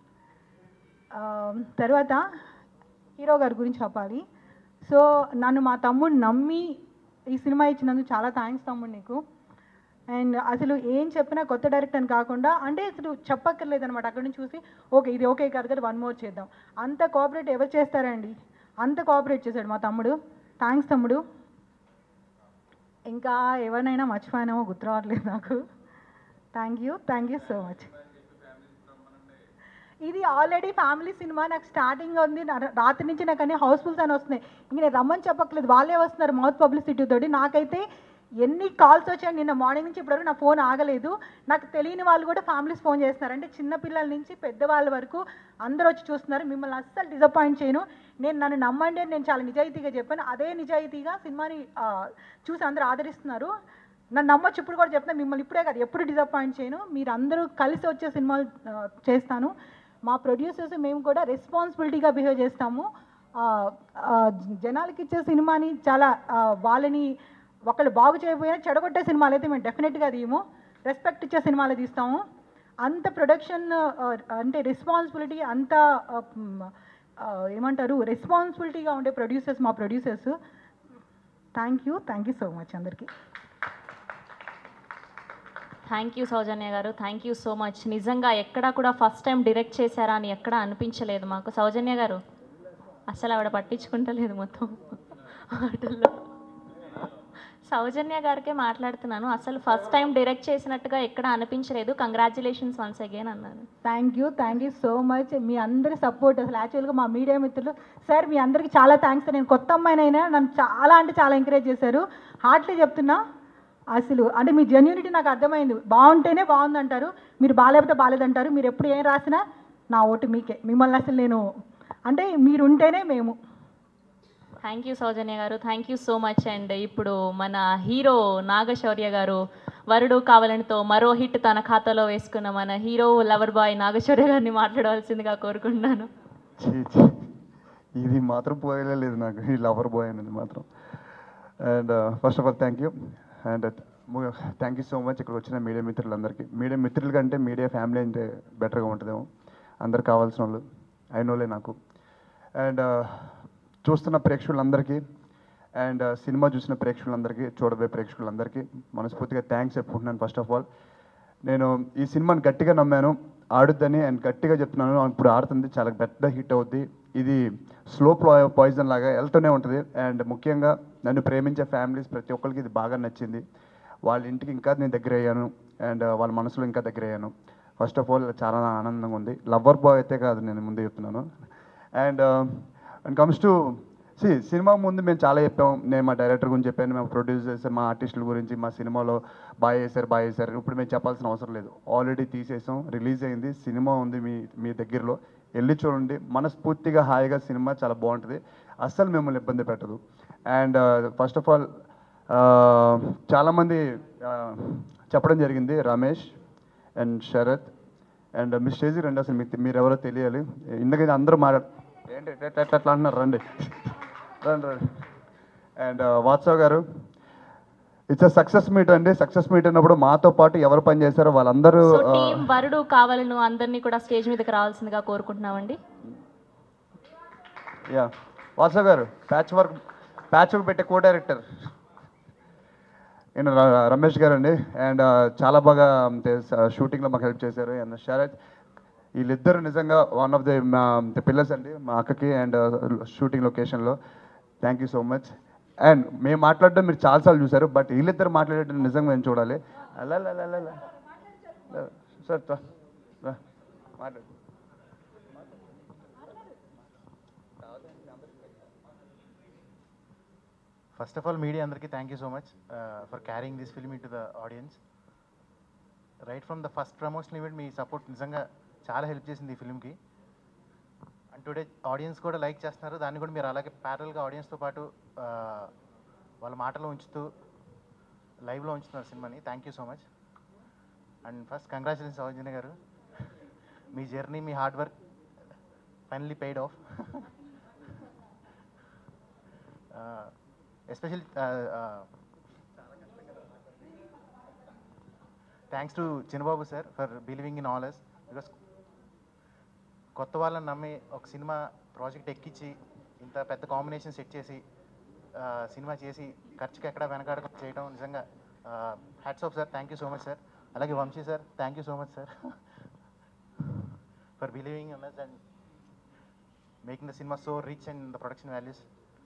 తర్వాత హీరో గారి గురించి చెప్పాలి. సో నన్ను మా తమ్ముడు నమ్మి ఈ సినిమా ఇచ్చినందుకు చాలా థ్యాంక్స్ తమ్ముడు నీకు. అండ్ అసలు ఏం చెప్పినా కొత్త డైరెక్టర్ అని కాకుండా అంటే అసలు చెప్పక్కర్లేదు అనమాట, అక్కడ నుంచి చూసి ఓకే ఇది ఓకే కాదు కదా వన్ మోర్ చేద్దాం, అంత కోఆపరేట్ ఎవరు చేస్తారండి, అంత కోఆపరేట్ చేశాడు మా తమ్ముడు. థ్యాంక్స్ తమ్ముడు. ఇంకా ఎవరినైనా మర్చిపోయానేమో గుర్తు రావట్లేదు నాకు. Thank you thank you so much. ఇది ఆల్రెడీ ఫ్యామిలీ సినిమా, నాకు స్టార్టింగ్ ఉంది, రాత్రి నుంచి నాకు అన్ని హౌస్ఫుల్స్ అని వస్తున్నాయి, ఇంక నేను రమ్మని చెప్పట్లేదు, వాళ్ళే వస్తున్నారు మౌత్ పబ్లిసిటీ తోటి. నాకైతే ఎన్ని కాల్స్ వచ్చాయి నిన్న మార్నింగ్ నుంచి ఇప్పటివరకు నా ఫోన్ ఆగలేదు. నాకు తెలియని వాళ్ళు కూడా ఫ్యామిలీస్ ఫోన్ చేస్తున్నారు, అంటే చిన్నపిల్లల నుంచి పెద్దవాళ్ళ వరకు అందరూ వచ్చి చూస్తున్నారు. మిమ్మల్ని అస్సలు డిసప్పాయింట్ చేయను, నేను నన్ను నమ్మండి నేను చాలా నిజాయితీగా చెప్పాను, అదే నిజాయితీగా సినిమాని చూసి అందరూ ఆదరిస్తున్నారు. నన్ను నమ్మొచ్చు, ఇప్పుడు కూడా చెప్తాను, మిమ్మల్ని ఇప్పుడే కాదు ఎప్పుడు డిసప్పాయింట్ చేయను, మీరు అందరూ కలిసి వచ్చే సినిమాలు చేస్తాను. మా ప్రొడ్యూసర్స్ మేము కూడా రెస్పాన్సిబిలిటీగా బిహేవ్ చేస్తాము. జనాలకి ఇచ్చే సినిమాని చాలా వాళ్ళని ఒకళ్ళు బాగు చేయకపోయినా చెడగొట్టే సినిమాలు అయితే మేము డెఫినెట్గా తీయము, రెస్పెక్ట్ ఇచ్చే సినిమాలు తీస్తాము. అంత ప్రొడక్షన్ అంటే రెస్పాన్సిబిలిటీ అంత ఏమంటారు రెస్పాన్సిబిలిటీగా ఉండే ప్రొడ్యూసర్స్ మా producers. Thank you thank you so much అందరికీ. థ్యాంక్ యూ సౌజన్య గారు, థ్యాంక్ యూ సో మచ్. నిజంగా ఎక్కడా కూడా ఫస్ట్ టైం డైరెక్ట్ చేశారా అని ఎక్కడా అనిపించలేదు మాకు. సౌజన్య గారు అసలు ఆవిడ పట్టించుకుంటలేదు మొత్తం ఆటల్లో. సౌజన్య గారికే మాట్లాడుతున్నాను, అసలు ఫస్ట్ టైం డైరెక్ట్ చేసినట్టుగా ఎక్కడ అనిపించలేదు. కంగ్రాచులేషన్స్ వన్స్ అగైన్ అన్నాను. Thank you thank you so much. మీ అందరి సపోర్ట్ అసలు యాక్చువల్గా మా మీడియా మిత్రులు సార్ మీ అందరికీ చాలా థ్యాంక్స్. నేను కొత్త అమ్మాయినైనా నన్ను చాలా అంటే చాలా ఎంకరేజ్ చేశారు. హార్ట్లీ చెప్తున్నా, అసలు అంటే మీ జెన్యూనిటీ నాకు అర్థమైంది. బాగుంటేనే బాగుందంటారు, మీరు బాగాలేకపోతే బాగాలేదంటారు. మీరు ఎప్పుడు ఏం రాసినా నా ఓటు మీకే. మిమ్మల్ని అసలు నేను అంటే మీరు ఉంటేనే మేము. థ్యాంక్ యూ సౌజన్య గారు, thank you so much. And ఇప్పుడు మన హీరో నాగశౌర్య గారు వరుడు కావాలనితో మరో హిట్ తన ఖాతాలో వేసుకున్న మన హీరో లవర్ బాయ్ నాగశౌర్య గారిని మాట్లాడవలసిందిగా కోరుకుంటున్నాను. ఇది మాత్రం పోయలేదు నాకు, ఈ లవర్ బాయ్ అనేది మాత్రం. And first of all thank you and thank you so much ఇక్కడ వచ్చిన మీడియా మిత్రులందరికీ. మీడియా మిత్రుల కంటే మీడియా ఫ్యామిలీ అంటే బెటర్గా ఉంటుందేమో, అందరు కావాల్సిన వాళ్ళు అయినోళ్ళే నాకు. అండ్ చూస్తున్న ప్రేక్షకులందరికీ అండ్ సినిమా చూసిన ప్రేక్షకులందరికీ, చూడబోయే ప్రేక్షకులందరికీ మనస్ఫూర్తిగా థ్యాంక్స్ చెప్పుకుంటున్నాను. ఫస్ట్ ఆఫ్ ఆల్ నేను ఈ సినిమాని గట్టిగా నమ్మాను, ఆడుద్దని. అండ్ గట్టిగా చెప్తున్నాను, ఇప్పుడు ఆడుతుంది, చాలా పెద్ద హిట్ అవుద్ది. ఇది స్లో పాయిజన్ లాగా వెళ్తూనే ఉంటుంది. అండ్ ముఖ్యంగా నన్ను ప్రేమించే ఫ్యామిలీస్ ప్రతి ఒక్కరికి ఇది బాగా నచ్చింది. వాళ్ళ ఇంటికి ఇంకా నేను దగ్గర అయ్యాను అండ్ వాళ్ళ మనసులో ఇంకా దగ్గర అయ్యాను. ఫస్ట్ ఆఫ్ ఆల్ చాలా ఆనందంగా ఉంది. లవర్ బాయ్ అయితే కాదు, నేను ముందే చెప్తున్నాను. అండ్ అండ్ కమ్స్ టు సి సినిమా ముందు మేము చాలా చెప్పాము. నేను మా డైరెక్టర్ గురించి చెప్పాను, మేము ప్రొడ్యూసర్స్ మా ఆర్టిస్టుల గురించి, మా సినిమాలో బాగా చేశారు బాగా చేశారు. ఇప్పుడు మేము చెప్పాల్సిన అవసరం లేదు, ఆల్రెడీ తీసేసాం, రిలీజ్ అయింది. సినిమా ఉంది మీ మీ దగ్గరలో, వెళ్ళి చూడండి. మనస్ఫూర్తిగా హాయిగా సినిమా చాలా బాగుంటుంది, అస్సలు మిమ్మల్ని ఇబ్బంది పెట్టదు. అండ్ ఫస్ట్ ఆఫ్ ఆల్ చాలామంది చెప్పడం జరిగింది, రమేష్ అండ్ శరత్ అండ్ మీ స్టేజ్కి రండి, అసలు మీకు మీరు ఎవరో తెలియాలి. ఎందుకంటే అందరూ మాట్లా ఏంటి ఎట్లా ఎట్లా ఎట్లా అంటున్నారు, రండి రండి రండి. అండ్ వాత్సవ్ గారు, ఇట్స్ అ సక్సెస్ మీట్ అండి. సక్సెస్ మీట్ అన్నప్పుడు మాతో పాటు ఎవరు పని చేశారో వాళ్ళందరూ వరుడు కావాలను అందరినీ కూడా స్టేజ్ మీదకి రావాల్సిందిగా కోరుకుంటున్నామండి. యా వాత్సవ్ గారు, ప్యాచ్ వర్క్ ప్యాచ్ వర్క్ పెట్టే కో డైరెక్టర్. నేను ర- రమేష్ గారు అండి. అండ్ చాలా బాగా షూటింగ్లో మాకు హెల్ప్ చేశారు. అండ్ శరత్, వీళ్ళిద్దరు నిజంగా వన్ ఆఫ్ ది పిల్లర్స్ అండి మా అక్కకి అండ్ షూటింగ్ లొకేషన్లో. Thank you so much. And మేము మాట్లాడడం మీరు చాలాసార్లు చూశారు, బట్ వీళ్ళిద్దరు మాట్లాడేటప్పుడు నిజంగా మేము చూడాలి. అలా సార్ మాట్లాడు. ఫస్ట్ ఆఫ్ ఆల్ మీడియా అందరికీ thank you so much for carrying this film into the audience. Right from the first promotion event మీ సపోర్ట్ నిజంగా చాలా హెల్ప్ చేసింది ఈ ఫిల్మ్కి. అండ్ టుడే ఆడియన్స్ కూడా లైక్ చేస్తున్నారు. దాన్ని కూడా మీరు అలాగే ప్యారల్గా ఆడియన్స్తో పాటు uh, వాళ్ళ మాటలో ఉంచుతూ లైవ్లో ఉంచుతున్నారు సినిమాని. Thank you so much. And first congratulations Soujanya గారు, మీ జర్నీ మీ hard work finally paid off. Especially thanks to Chinnababu sir for believing in all us. Because కొత్త వాళ్ళని నమ్మి ఒక సినిమా ప్రాజెక్ట్ ఎక్కించి ఇంత పెద్ద కాంబినేషన్ సెట్ చేసి సినిమా చేసి ఖర్చుకి ఎక్కడ వెనకాడకుండా చేయడం నిజంగా hats off sir. Thank you so much sir. అలాగే Vamsi sir, thank you so much sir for believing in us and making the cinema so rich and the production values.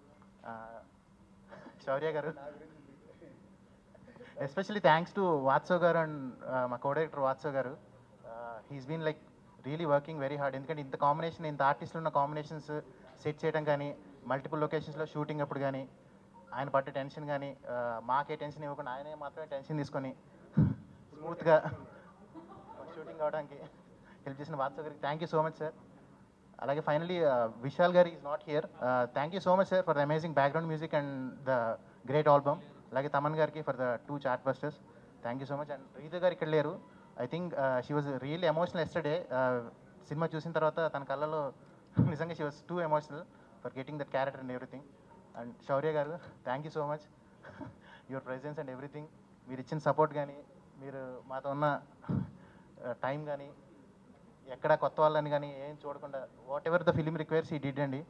Shaurya గారు, especially thanks to Vatsav గారు and మా కో director Vatsav గారు. He's been like really working very hard. ఎందుకంటే ఇంత combination, ఇంత ఆర్టిస్టులు ఉన్న combinations set చేయడం కానీ, మల్టిపుల్ లొకేషన్స్లో షూటింగ్ అప్పుడు కానీ ఆయన పట్టే టెన్షన్ కానీ, మాకే టెన్షన్ ఇవ్వకుండా ఆయనే మాత్రమే టెన్షన్ తీసుకొని స్మూత్గా షూటింగ్ అవడానికి హెల్ప్ చేసిన వాత్సవ్ గారికి thank you so much sir. అలాగే ఫైనలీ విశాల్ గారు is not here. Thank you so much sir for the amazing background music and the great album. అలాగే తమన్ గారికి for the two chartbusters. Thank you so much. And Reetha గారు ఇక్కడ లేరు. I think she was really emotional yesterday. సినిమా చూసిన తర్వాత తన కళ్ళలో నిజంగా she was too emotional for getting that character and everything. And Shaurya గారు, thank you so much your presence and everything. మీరు ఇచ్చిన సపోర్ట్ కానీ, మీరు మాతో ఉన్న టైం కానీ, ఎక్కడ కొత్త వాళ్ళని కానీ ఏం చూడకుండా whatever the film requires he did అండి.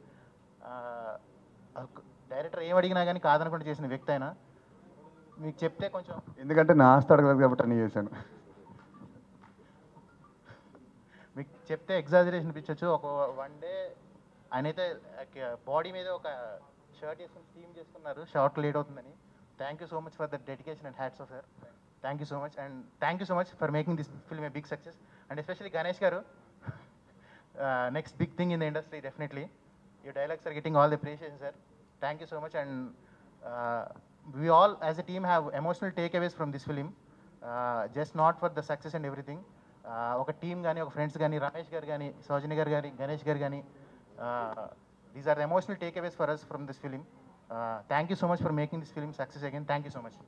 డైరెక్టర్ ఏం అడిగినా కానీ కాదనుకుంటూ చేసిన వ్యక్తి అయినా మీకు చెప్తే కొంచెం, ఎందుకంటే నా ఆస్తి అడగలేదు కాబట్టి అన్నీ చేశాను. మీకు చెప్తే ఎగ్జాజరేషన్ ఇప్పించవచ్చు. ఒక వన్ డే ఆయన అయితే బాడీ మీద ఒక షర్ట్ వేసుకుని థీమ్ చేసుకున్నారు, షార్ట్ లేట్ అవుతుందని. Thank you so much for the dedication and hats off sir. Thank you so much. And thank you so much for making this film a big success. And especially Ganesh గారు, next big thing in the industry definitely. Your dialogues are getting all the appreciation sir. Thank you so much. And we all as a team have emotional takeaways from this film, uh, just not for the success and everything. ఒక team కానీ, ఒక friends కానీ, రమేష్ గారు కానీ, సౌజన్య గారు కానీ, గణేష్ గారు కానీ, these are the emotional takeaways for us from this film. Thank you so much for making this film success again. Thank you so much.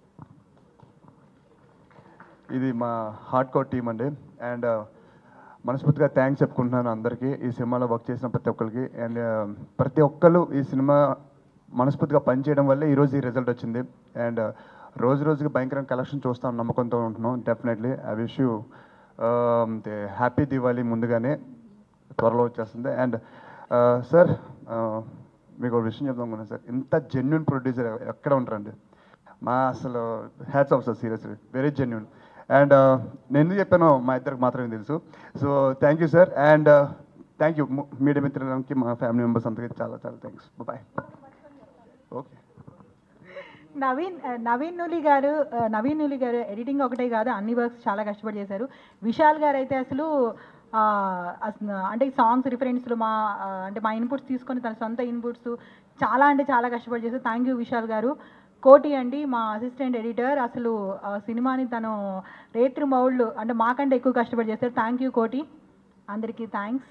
ఇది మా హార్డ్ కోర్ టీమ్ అండి. అండ్ మనస్ఫూర్తిగా థ్యాంక్స్ చెప్పుకుంటున్నాను అందరికీ, ఈ సినిమాలో వర్క్ చేసిన ప్రతి ఒక్కరికి. అండ్ ప్రతి ఒక్కరు ఈ సినిమా మనస్ఫూర్తిగా పనిచేయడం వల్లే ఈరోజు ఈ రిజల్ట్ వచ్చింది. అండ్ రోజు రోజుకి భయంకరంగా కలెక్షన్ చూస్తాం నమ్మకంతో ఉంటున్నాం. Definitely I wish you happy Diwali ముందుగానే, త్వరలో వచ్చేస్తుంది. అండ్ సార్, మీకు ఒక విషయం చెప్దాం అనుకున్నాను సార్, ఇంత జెన్యున్ ప్రొడ్యూసర్ ఎక్కడ ఉంటారండి. మా అసలు hats off sir, seriously very genuine. And నేను ఎందుకు చెప్పానో మా ఇద్దరికి మాత్రమే తెలుసు. So thank you sir. And thank you media మిత్రులకి, మా ఫ్యామిలీ మెంబర్స్ అందరికీ చాలా చాలా thanks. Bye. Okay. Naveen Naveen Nooli గారు నవీన్ నూలి గారు ఎడిటింగ్ ఒకటే కాదు, అన్ని వర్క్స్ చాలా కష్టపడి చేశారు. విశాల్ గారు అయితే అసలు అంటే సాంగ్స్ రిఫరెన్స్లు మా అంటే మా ఇన్పుట్స్ తీసుకొని తన సొంత ఇన్పుట్స్ చాలా అంటే చాలా కష్టపడి చేశారు. థ్యాంక్ యూ విశాల్ గారు. కోటి అండి మా అసిస్టెంట్ ఎడిటర్, అసలు సినిమాని తను రేత్రి మౌళ్ళు అంటే మాకంటే ఎక్కువ కష్టపడి చేశారు. థ్యాంక్ యూ కోటి. అందరికీ థ్యాంక్స్.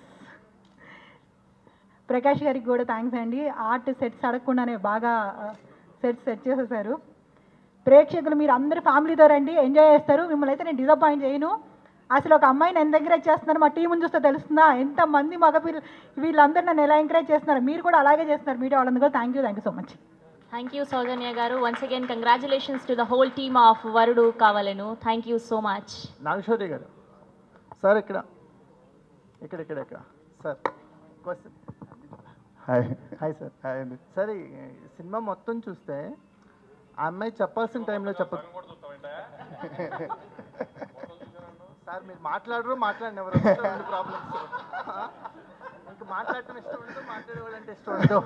ప్రకాష్ గారికి కూడా థ్యాంక్స్ అండి. ఆర్ట్ సెట్స్ అడగకుండానే బాగా సెట్స్ సెట్ చేసేసారు. ప్రేక్షకులు మీరు అందరు ఫ్యామిలీతో రండి, ఎంజాయ్ చేస్తారు. మిమ్మల్ని అయితే నేను డిసప్పాయింట్ చేయను. అసలు ఒక అమ్మాయిని ఎంత ఎంకరేజ్ చేస్తున్నారు, మా టీముని చూస్తే తెలుస్తుందా ఎంతమంది మగపిల్ల వీళ్ళందరూ నన్ను ఎలా ఎంకరేజ్ చేస్తున్నారు. మీరు కూడా అలాగే చేస్తున్నారు మీడియా వాళ్ళందరూ కూడా. Thank you thank you so much. Thank you Soujanya గారు. Once again congratulations to the whole team of Varudu Kaavalenu. Thank you so much. Nagashaurya గారు సార్, ఇక్కడ ఇక్కడ ఇక్కడ ఇక్కడ sir question. Hi hi sir. Hi అండి. సార్, ఈ సినిమా మొత్తం చూస్తే ఆ అమ్మాయి చెప్పాల్సిన టైంలో చెప్పదు. సార్ మీరు మాట్లాడరు, మాట్లాడిన ఎవరు ప్రాబ్లమ్స్. మీకు మాట్లాడటం ఇష్టం ఉండదు, మాట్లాడేవాళ్ళంటే ఇష్టం ఉండదు.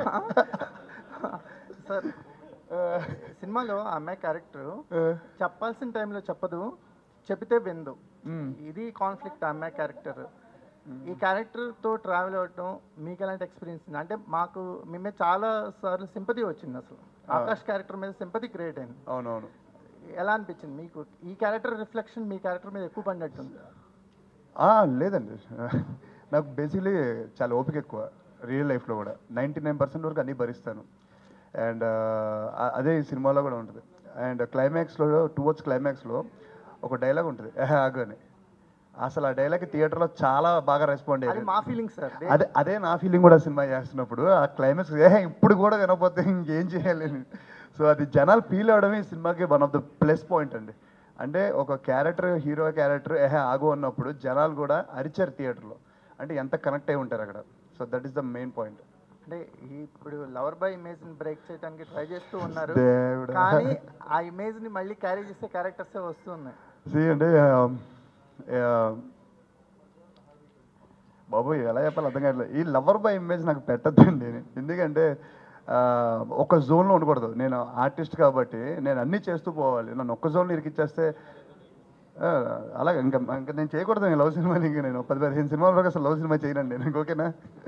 సార్ సినిమాలో ఆ అమ్మాయి క్యారెక్టర్ చెప్పాల్సిన టైంలో చెప్పదు, చెబితే విందు. ఇది కాన్ఫ్లిక్ట్ ఆ అమ్మాయి క్యారెక్టర్. ఈ క్యారెక్టర్తో ట్రావెల్ అవ్వటం మీకు ఎలాంటి ఎక్స్పీరియన్స్ ఉంది? అంటే మాకు మీ మీద చాలా సార్లు సింపతి వచ్చింది, అసలు ఆకాష్ క్యారెక్టర్ మీద సింపతి క్రియేట్ అయింది. అవునవును. ఎలా అనిపించింది మీకు? ఈ క్యారెక్టర్ రిఫ్లెక్షన్ మీ క్యారెక్టర్ మీద ఎక్కువ పడినట్టుంది. లేదండి, నాకు బేసిక్లీ చాలా ఓపిక ఎక్కువ రియల్ లైఫ్లో కూడా. నైంటీ నైన్ పర్సెంట్ వరకు అన్నీ భరిస్తాను. అండ్ అదే ఈ సినిమాలో కూడా ఉంటుంది. అండ్ క్లైమాక్స్లో టువర్డ్స్ క్లైమాక్స్లో ఒక డైలాగ్ ఉంటుంది, ఎహే ఆగు అని. అసలు ఆ డైలాగ్ థియేటర్లో చాలా బాగా రెస్పాండ్ అయ్యారు. మా ఫీలింగ్ సార్. అదే అదే నా ఫీలింగ్ కూడా సినిమా చేస్తున్నప్పుడు. ఆ క్లైమాక్స్ ఏ ఇప్పుడు కూడా వినకపోతే ఇంకేం చేయాలి. సో అది జనాలు ఫీల్ అవడమే ఈ సినిమాకి one of the plus point అండి. అంటే ఒక క్యారెక్టర్, హీరో క్యారెక్టర్ ఏహే ఆగు అన్నప్పుడు జనాలు కూడా అరిచారు థియేటర్లో. అంటే ఎంత కనెక్ట్ అయి ఉంటారు అక్కడ. So that is the main point. అంటే ఇప్పుడు లవర్ బాయ్ ఇమేజ్ ని బ్రేక్ చేయడానికి ట్రై చేస్తూ ఉన్నారు, దేవుడా. కానీ ఆ ఇమేజ్ ని మళ్ళీ క్యారీ చేసే క్యారెక్టర్స్ వస్తున్నాయి. సి అంటే బాబు ఎలా చెప్పాలి అర్థం కావట్లేదు. ఈ లవర్ బాయ్ ఇమేజ్ నాకు పెట్టద్దండి. ఎందుకంటే ఒక జోన్లో ఉండకూడదు. నేను ఆర్టిస్ట్ కాబట్టి నేను అన్నీ చేస్తూ పోవాలి. నన్ను ఒక్క జోన్లో ఇరికిచ్చేస్తే అలాగే ఇంకా ఇంకా నేను చేయకూడదు. నేను లవ్ సినిమాలు ఇంకా నేను పది పదిహేను సినిమాల వరకు అసలు లవ్ సినిమా చేయనండి నేను. ఓకేనా?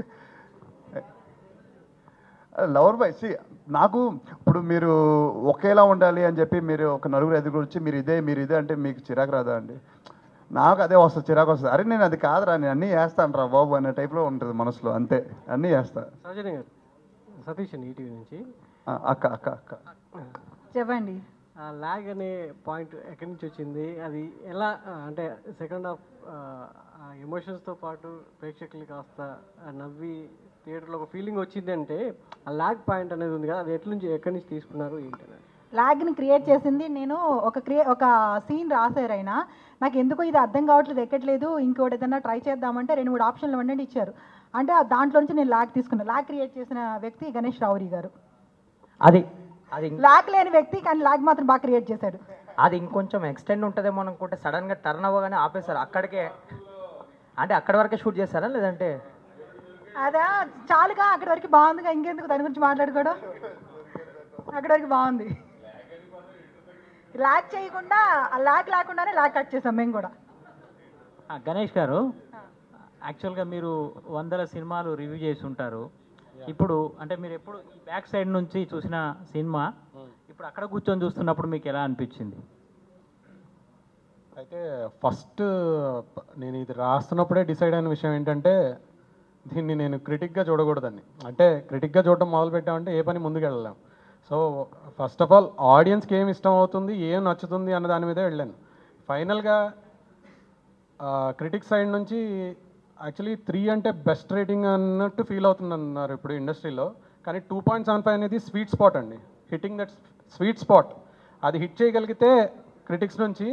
లవర్ బాయ్ సి నాకు ఇప్పుడు మీరు ఒకేలా ఉండాలి అని చెప్పి మీరు ఒక నలుగురు ఐదుగురు వచ్చి మీరు ఇదే మీరు ఇదే అంటే మీకు చిరాకు రాదా అండి? నాకు అదే వస్తుంది, చిరాకు వస్తుంది. అరే నేను అది కాదురా, నేను అన్నీ చేస్తాను రా బాబు అనే టైప్లో ఉంటుంది మనసులో. అంతే, అన్నీ చేస్తా. సతీష్ ఈటీవీ నుంచి. అక్క అక్క అక్క చెప్పండి. లాగ్ అనే పాయింట్ ఎక్కడి నుంచి వచ్చింది? అది ఎలా అంటే సెకండ్ హాఫ్ ఎమోషన్స్తో పాటు ప్రేక్షకులకి కాస్త నవ్వి థియేటర్లో ఒక ఫీలింగ్ వచ్చింది అంటే ఆ లాగ్ పాయింట్ అనేది ఉంది కదా, అది ఎట్ల నుంచి ఎక్కడి నుంచి తీసుకున్నారు ఏంటనే? లాగ్ని క్రియేట్ చేసింది నేను. ఒక క్రియే ఒక సీన్ రాశారు అయినా నాకు ఎందుకో ఇది అర్థం కావట్లేదు, ఎక్కట్లేదు, ఇంకోటి ఏదన్నా ట్రై చేద్దామంటే రెండు మూడు ఆప్షన్లు వండండి ఇచ్చారు. అంటే దాంట్లో నుంచి నేను లాగ్ తీసుకున్నాను. లాగ్ క్రియేట్ చేసిన వ్యక్తి గణేష్ రావురి గారు. అది అది లాగ్ లేని వ్యక్తి, కానీ లాగ్ మాత్రం బాగా క్రియేట్ చేశాడు. అది ఇంకొంచెం ఎక్స్టెండ్ ఉంటుందేమో అనుకుంటే సడన్గా టర్న్ అవ్వగానే ఆపేశారు అక్కడికే. అంటే అక్కడి వరకే షూట్ చేస్తారా లేదంటే? అదా చాలుగా, అక్కడి వరకు బాగుందిగా, ఇంకెందుకు దాని గురించి మాట్లాడుకోవడం. అక్కడి వరకు బాగుంది. లాగ్ చేయకుండా, ఆ లాగ్ లేకుండానే లాగ్ కట్ చేసాం మేము కూడా. గణేష్ గారు, యాక్చువల్గా మీరు వందల సినిమాలు రివ్యూ చేసి ఉంటారు. ఇప్పుడు అంటే మీరు ఎప్పుడు ఈ బ్యాక్ సైడ్ నుంచి చూసిన సినిమా ఇప్పుడు అక్కడ కూర్చొని చూస్తున్నప్పుడు మీకు ఎలా అనిపించింది? అయితే ఫస్ట్ నేను ఇది రాస్తున్నప్పుడే డిసైడ్ అయిన విషయం ఏంటంటే దీన్ని నేను క్రిటిక్గా చూడకూడదని. అంటే క్రిటిక్గా చూడటం మొదలు పెట్టామంటే ఏ పని ముందుకు వెళ్ళలేం. సో ఫస్ట్ ఆఫ్ ఆల్ ఆడియన్స్కి ఏం ఇష్టం అవుతుంది, ఏం నచ్చుతుంది అన్న దాని మీదే వెళ్ళాను. ఫైనల్గా క్రిటిక్ సైడ్ నుంచి యాక్చువల్లీ త్రీ అంటే బెస్ట్ రేటింగ్ అన్నట్టు ఫీల్ అవుతుంది అన్నారు ఇప్పుడు ఇండస్ట్రీలో. కానీ టూ పాయింట్ సెవెన్ ఫైవ్ అనేది స్వీట్ స్పాట్ అండి, హిట్టింగ్ దట్ స్వీట్ స్పాట్. అది హిట్ చేయగలిగితే క్రిటిక్స్ నుంచి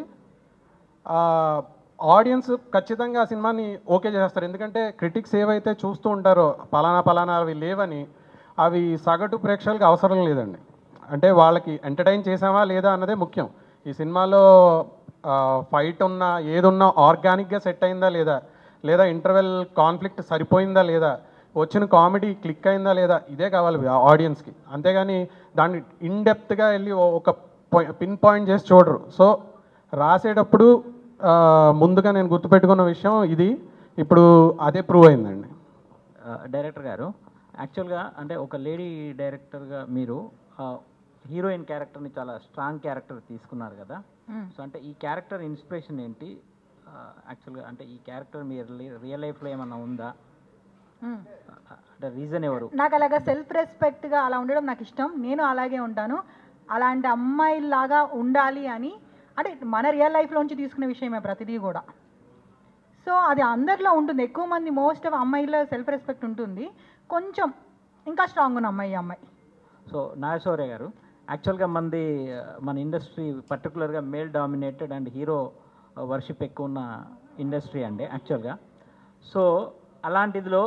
ఆడియన్స్ ఖచ్చితంగా ఆ సినిమాని ఓకే చేస్తారు. ఎందుకంటే క్రిటిక్స్ ఏవైతే చూస్తూ ఉంటారో పలానా పలానా అవి లేవని, అవి సగటు ప్రేక్షకులకు అవసరం లేదండి. అంటే వాళ్ళకి ఎంటర్టైన్ చేసామా లేదా అన్నదే ముఖ్యం. ఈ సినిమాలో ఫైట్ ఉన్నా ఏదున్నా ఆర్గానిక్గా సెట్ అయిందా లేదా, లేదా ఇంటర్వెల్ కాన్ఫ్లిక్ట్ సరిపోయిందా లేదా, వచ్చిన కామెడీ క్లిక్ అయిందా లేదా, ఇదే కావాలి ఆడియన్స్కి. అంతేగాని దాన్ని ఇన్డెప్త్గా వెళ్ళి ఒక పిన్ పాయింట్ చేసి చూడరు. సో రాసేటప్పుడు ముందుగా నేను గుర్తుపెట్టుకున్న విషయం ఇది. ఇప్పుడు అదే ప్రూవ్ అయిందండి. డైరెక్టర్ గారు, యాక్చువల్గా అంటే ఒక లేడీ డైరెక్టర్గా మీరు హీరోయిన్ క్యారెక్టర్ని చాలా స్ట్రాంగ్ క్యారెక్టర్ తీసుకున్నారు కదా. సో అంటే ఈ క్యారెక్టర్ ఇన్స్పిరేషన్ ఏంటి యాక్చువల్గా? అంటే ఈ క్యారెక్టర్ మీ రియల్ లైఫ్లో ఏమన్నా ఉందా? అంటే రీజన్ ఎవరు? నాకు అలాగా సెల్ఫ్ రెస్పెక్ట్గా అలా ఉండడం నాకు ఇష్టం. నేను అలాగే ఉంటాను. అలాంటి అమ్మాయిలాగా ఉండాలి అని, అంటే మన రియల్ లైఫ్లోంచి తీసుకునే విషయమే ప్రతిదీ కూడా. సో అది అందరిలో ఉంటుంది. ఎక్కువ మంది మోస్ట్ ఆఫ్ అమ్మాయిలో సెల్ఫ్ రెస్పెక్ట్ ఉంటుంది. కొంచెం ఇంకా స్ట్రాంగ్ ఉన్న అమ్మాయి అమ్మాయి సో నాగశౌర్య గారు, యాక్చువల్గా మంది మన ఇండస్ట్రీ పర్టికులర్గా male dominated and hero worship ఎక్కువ ఉన్న ఇండస్ట్రీ అండి యాక్చువల్గా. సో అలాంటిదిలో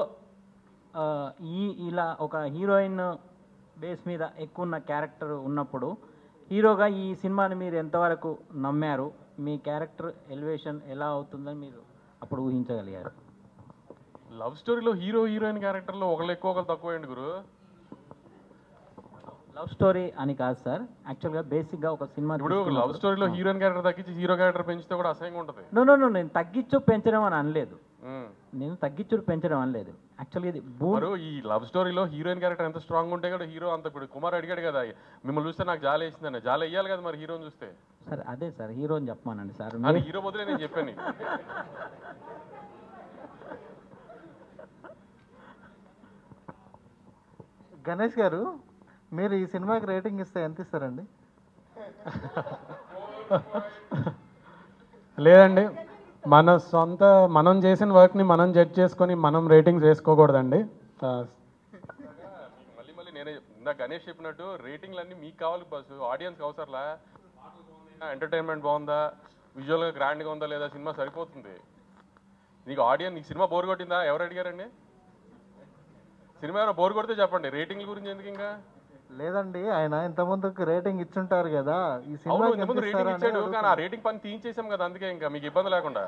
ఈ ఇలా ఒక హీరోయిన్ బేస్ మీద ఎక్కువ ఉన్న క్యారెక్టర్ ఉన్నప్పుడు హీరోగా ఈ సినిమాని మీరు ఎంతవరకు నమ్మారు, మీ క్యారెక్టర్ ఎలివేషన్ ఎలా అవుతుందని మీరు అప్పుడు ఊహించగలిగారు? లవ్ స్టోరీలో హీరో హీరోయిన్ క్యారెక్టర్లో ఒకళ్ళు ఎక్కువ ఒకళ్ళు తక్కువ ఏంటి గురు? లవ్ స్టోరీ అని కాదు సార్, యాక్చువల్గా బేసిక్గా ఒక సినిమా ఇప్పుడు లవ్ స్టోరీలో హీరోయిన్ క్యారెక్టర్ తగ్గించి హీరో క్యారెక్టర్ పెంచితే కూడా అసహ్యంగా ఉంటుంది. నో నో నో నేను తగ్గించు పెంచడం అని అనలేదు, నేను తగ్గించుడు పెంచడం అనలేదు. యాక్చువల్గా ఇది మరి ఈ లవ్ స్టోరీలో హీరోయిన్ క్యారెక్టర్ ఎంత స్ట్రాంగ్ ఉంటే కూడా హీరో అంత, ఇప్పుడు కుమార్ అడిగాడు కదా మిమ్మల్ని చూస్తే నాకు జాలి వేసిందని, జాలి వేయాలి కదా మరి హీరోని చూస్తే. సార్ అదే సార్ హీరోని చెప్పమానండి సార్. అది హీరో బదులే నేను చెప్పాను. గణేష్ గారు, మీరు ఈ సినిమాకి రేటింగ్ ఇస్తే ఎంత ఇస్తారండి? లేదండి, మన సొంత మనం చేసిన వర్క్ని మనం జడ్జ్ చేసుకొని మనం రేటింగ్స్ వేసుకోకూడదండి. మళ్ళీ మళ్ళీ నేనే ఇందాక గణేష్ చెప్పినట్టు రేటింగ్లు అన్నీ మీకు కావాలి బస్సు, ఆడియన్స్కి అవసరంలా. ఎంటర్టైన్మెంట్ బాగుందా, విజువల్గా గ్రాండ్గా ఉందా లేదా, సినిమా సరిపోతుంది. నీకు ఆడియన్స్, నీకు సినిమా బోర్ కొట్టిందా? ఎవరు అడిగారండి? సినిమా ఏమైనా బోర్ కొడితే చెప్పండి, రేటింగ్ల గురించి ఎందుకు ఇంకా? లేదండి, ఆయన ఇంతకుముందుకు రేటింగ్ ఇచ్చుంటారు కదా ఈ సినిమా. ఇంతకుముందు రేటింగ్ ఇచ్చాడు కానీ ఆ రేటింగ్ పని తీయించేసాం కదా, అందుకే ఇంకా మీకు ఇబ్బంది లేకుండా.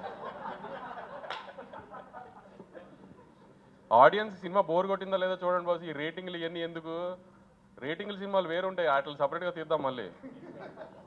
ఆడియన్స్ సినిమా బోర్ కొట్టిందా లేదా చూడండి బాస్, ఈ రేటింగ్లు ఇవన్నీ ఎందుకు? రేటింగ్లు సినిమాలు వేరు ఉంటాయి, వాటిని సపరేట్గా తీద్దాం మళ్ళీ.